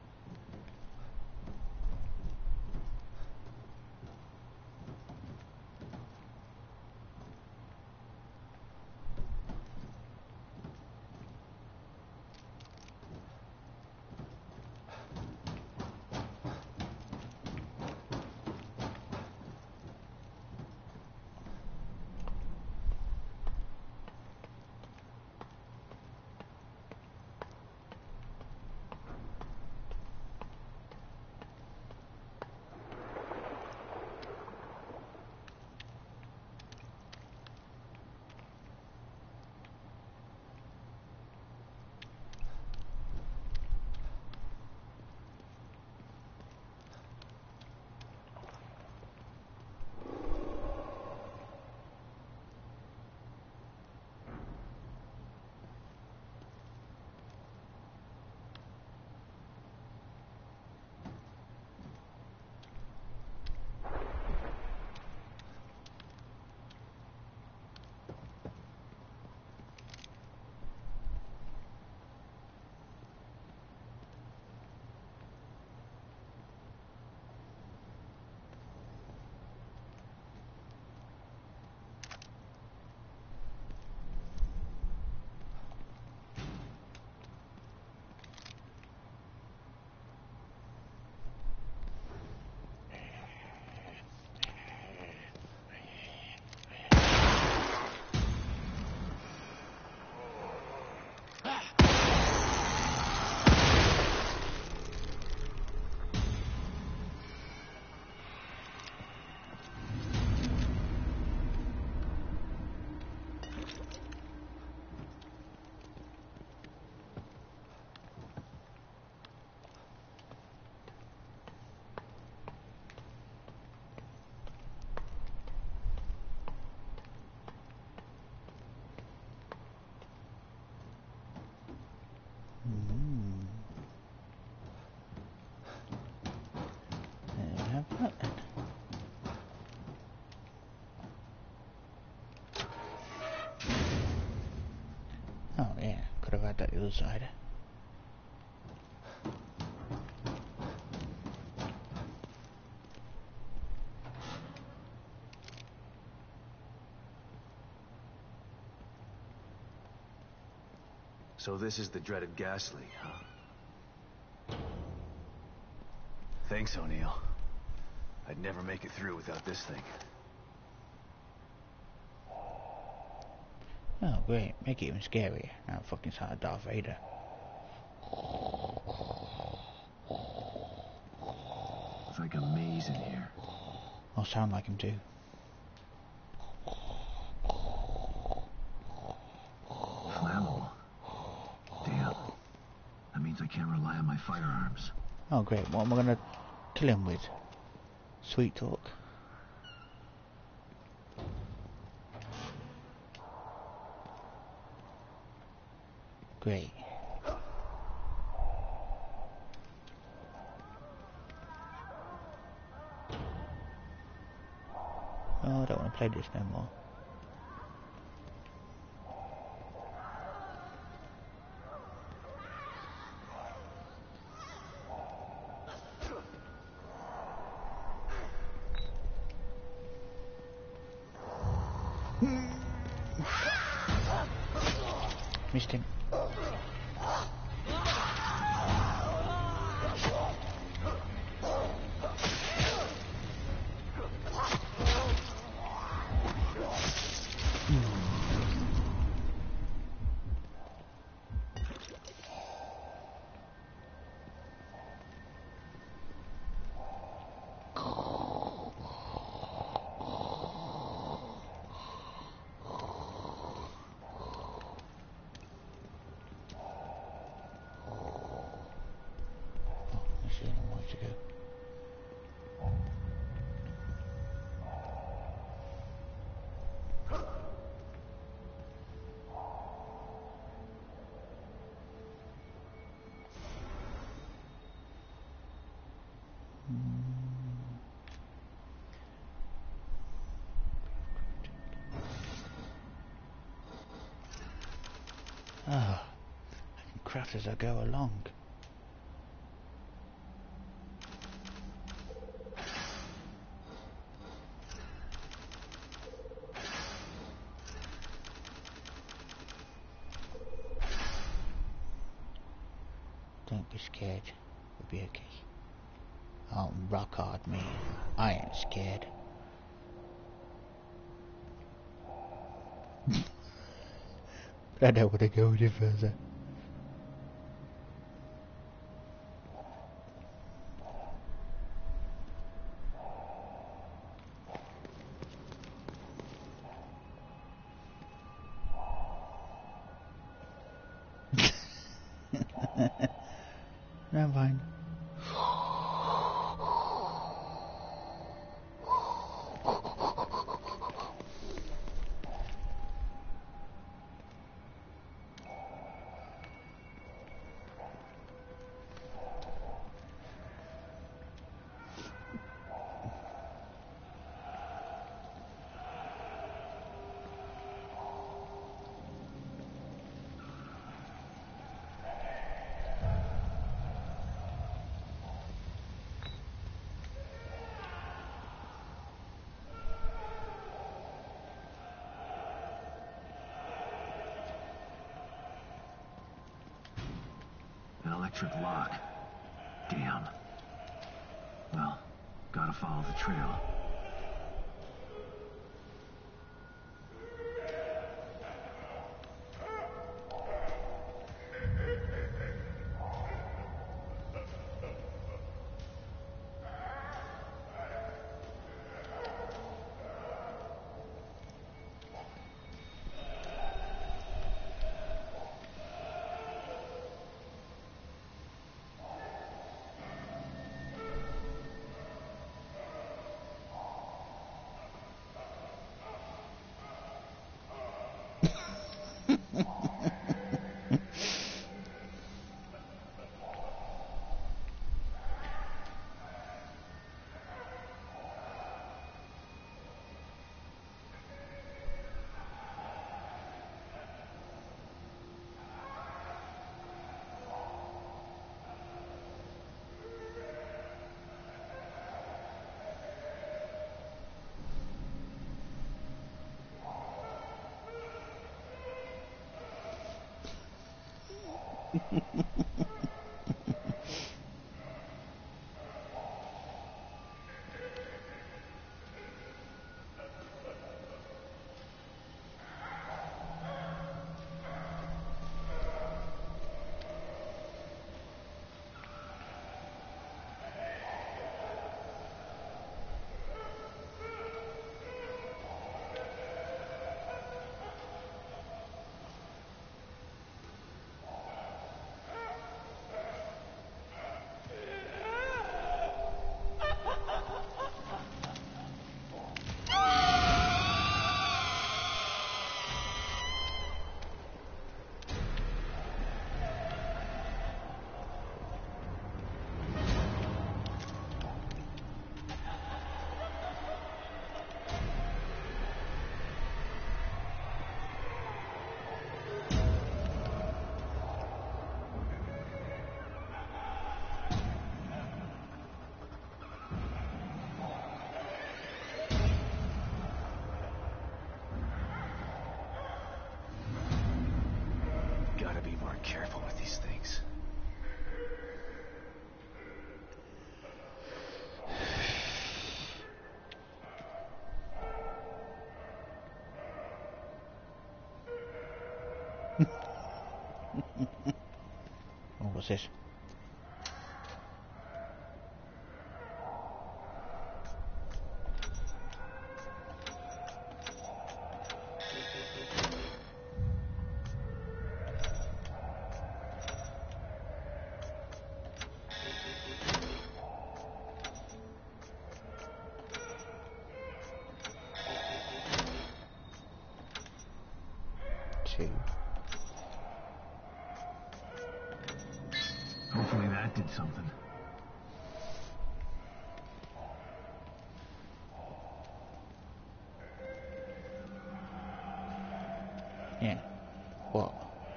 Oh yeah, could have had that the other side. So this is the dreaded gas leak, huh? Thanks, O'Neill. I'd never make it through without this thing. Oh great, make it even scarier. Now fucking sound like Darth Vader. It's like a maze in here. I'll sound like him too. Flammable. Damn. That means I can't rely on my firearms. Oh great, what am I gonna kill him with? Sweet talk. Great. Oh, I don't want to play this no more. Missed him. to go. Ah, I can craft as I go along. Don't be scared, we'll be okay. Oh, rock hard me. I ain't scared. I don't want to go any further. Never mind. An electric lock. Damn. Well, gotta follow the trail. Gotta be more careful with these things. Oh, what's this? That did something. Yeah. What?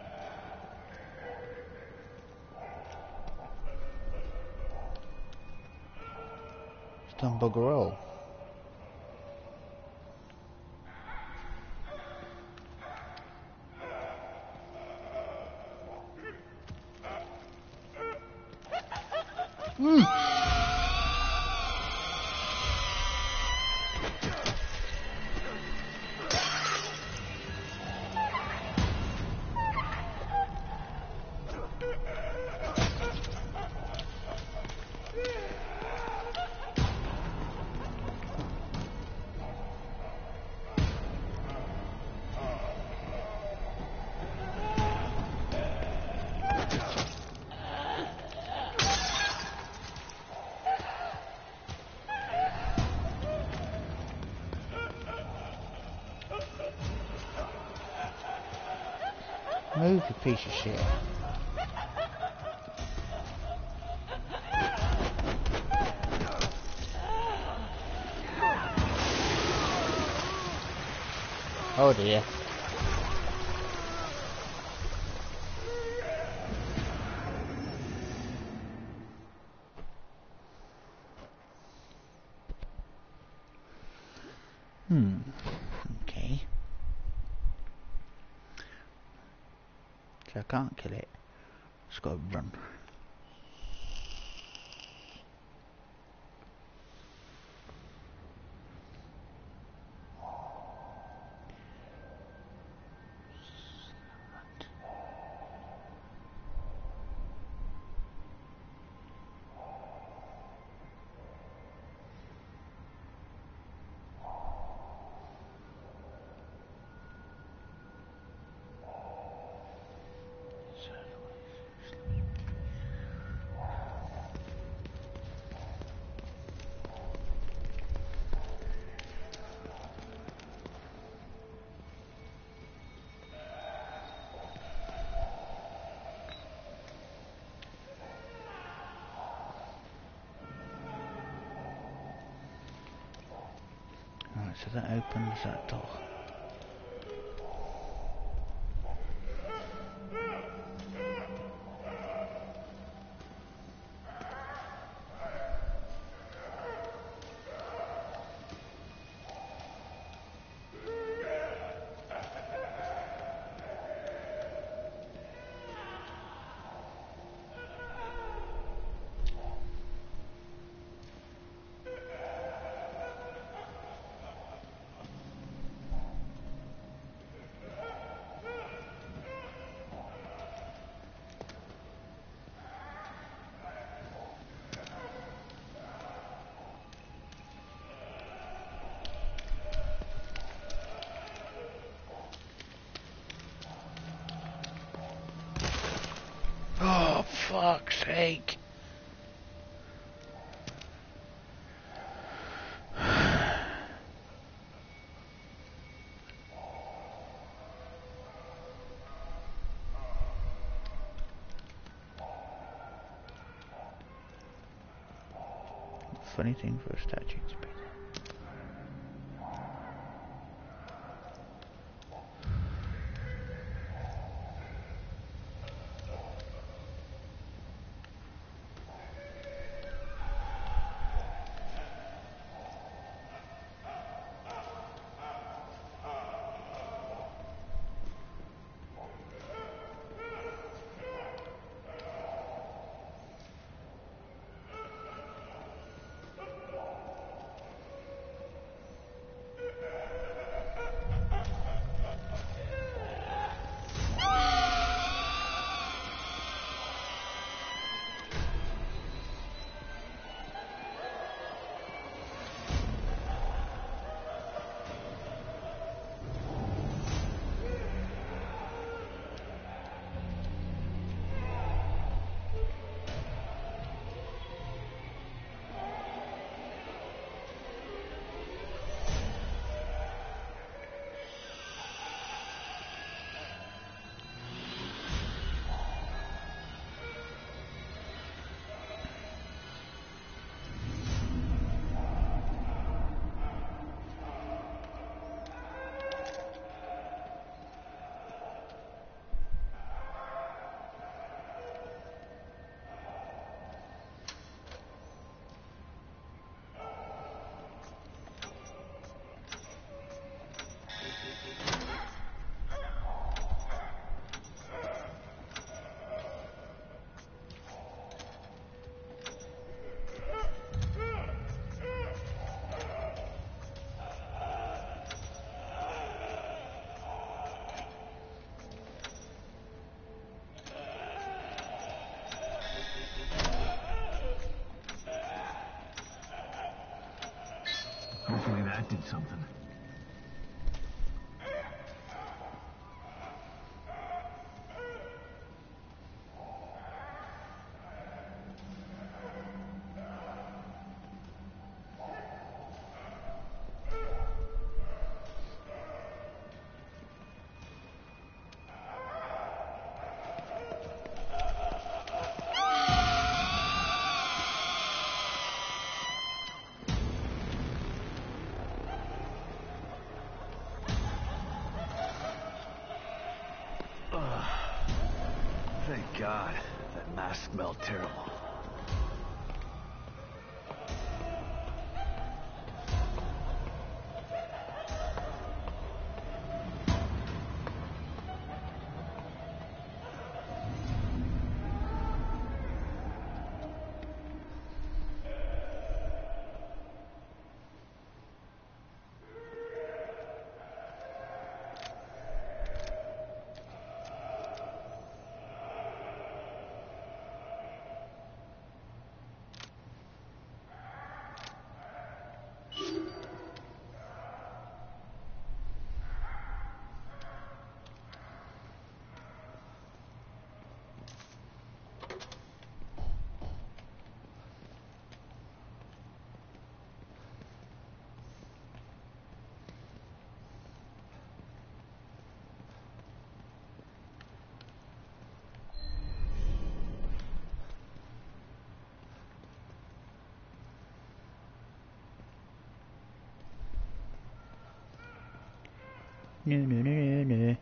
It's done bugger all. Mm. Move, you piece of shit. Oh dear. Hmm. Okay. So I can't kill it. Just gotta run. Right, so that opens that door. Oh, fuck's sake. Funny thing for a statue to be. need something? Thank God, that mask smelled terrible. No, no, no, no, no.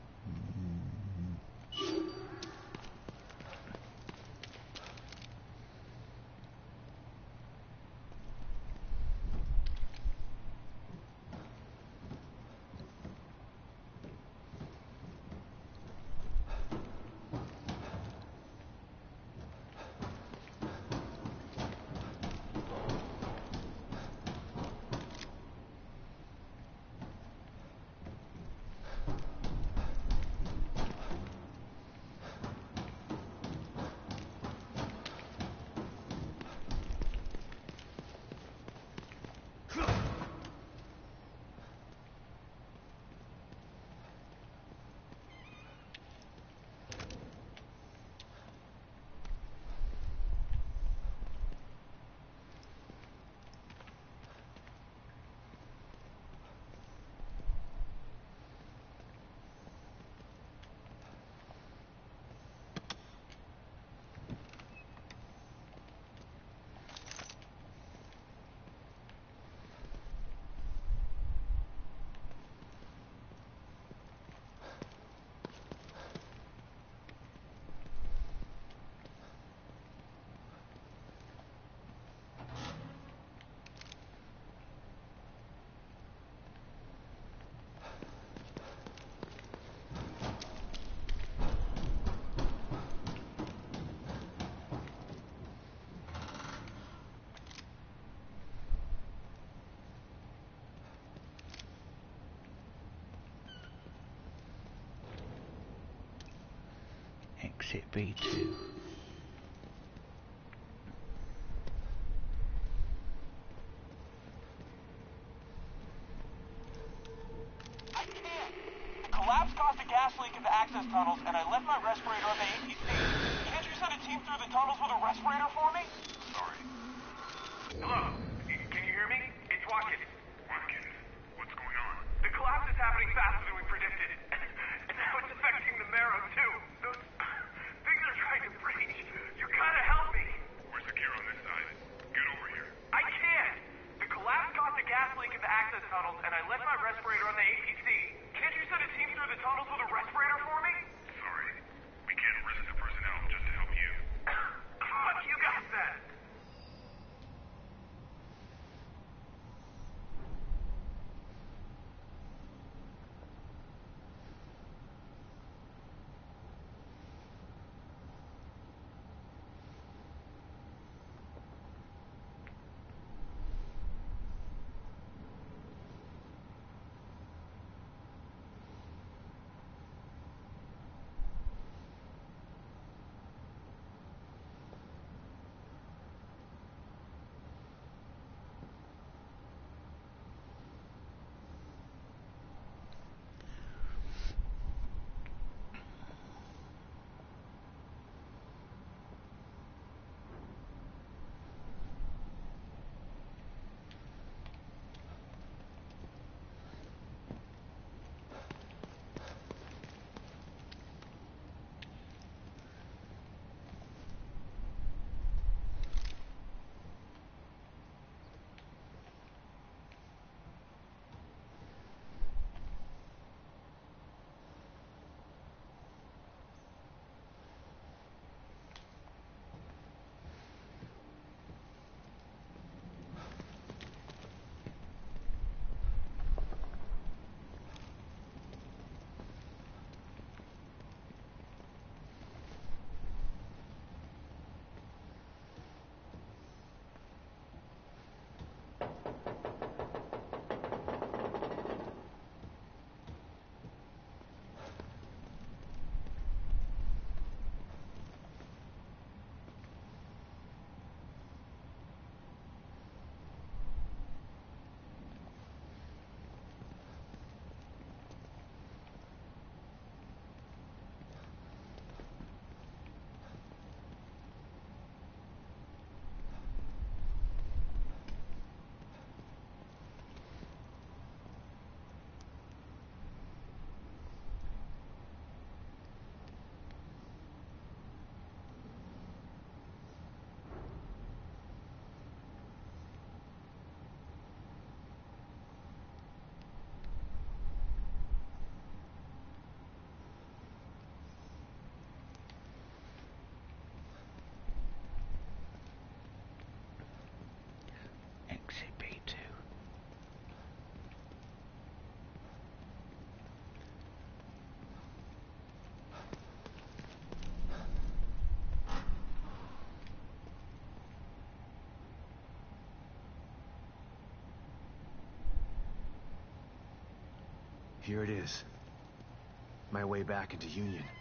Exit B two. I can't. The collapse caused a gas leak in the access tunnels, and I left my respirator on the A P C. Can't you send a team through the tunnels with a respirator for me? Sorry. Hello? Can you hear me? It's Watkins. Watkins? What's going on? The collapse is happening faster than we predicted. And now it's affecting the marrow, too. Those things are trying to breach. You gotta help me. We're secure on this side. Get over here. I can't. The collapse caused a gas leak in the access tunnels, and I left my respirator on the A P C. Can't you send a team through the tunnels with a respirator for me? Sorry. Here it is. My way back into Union.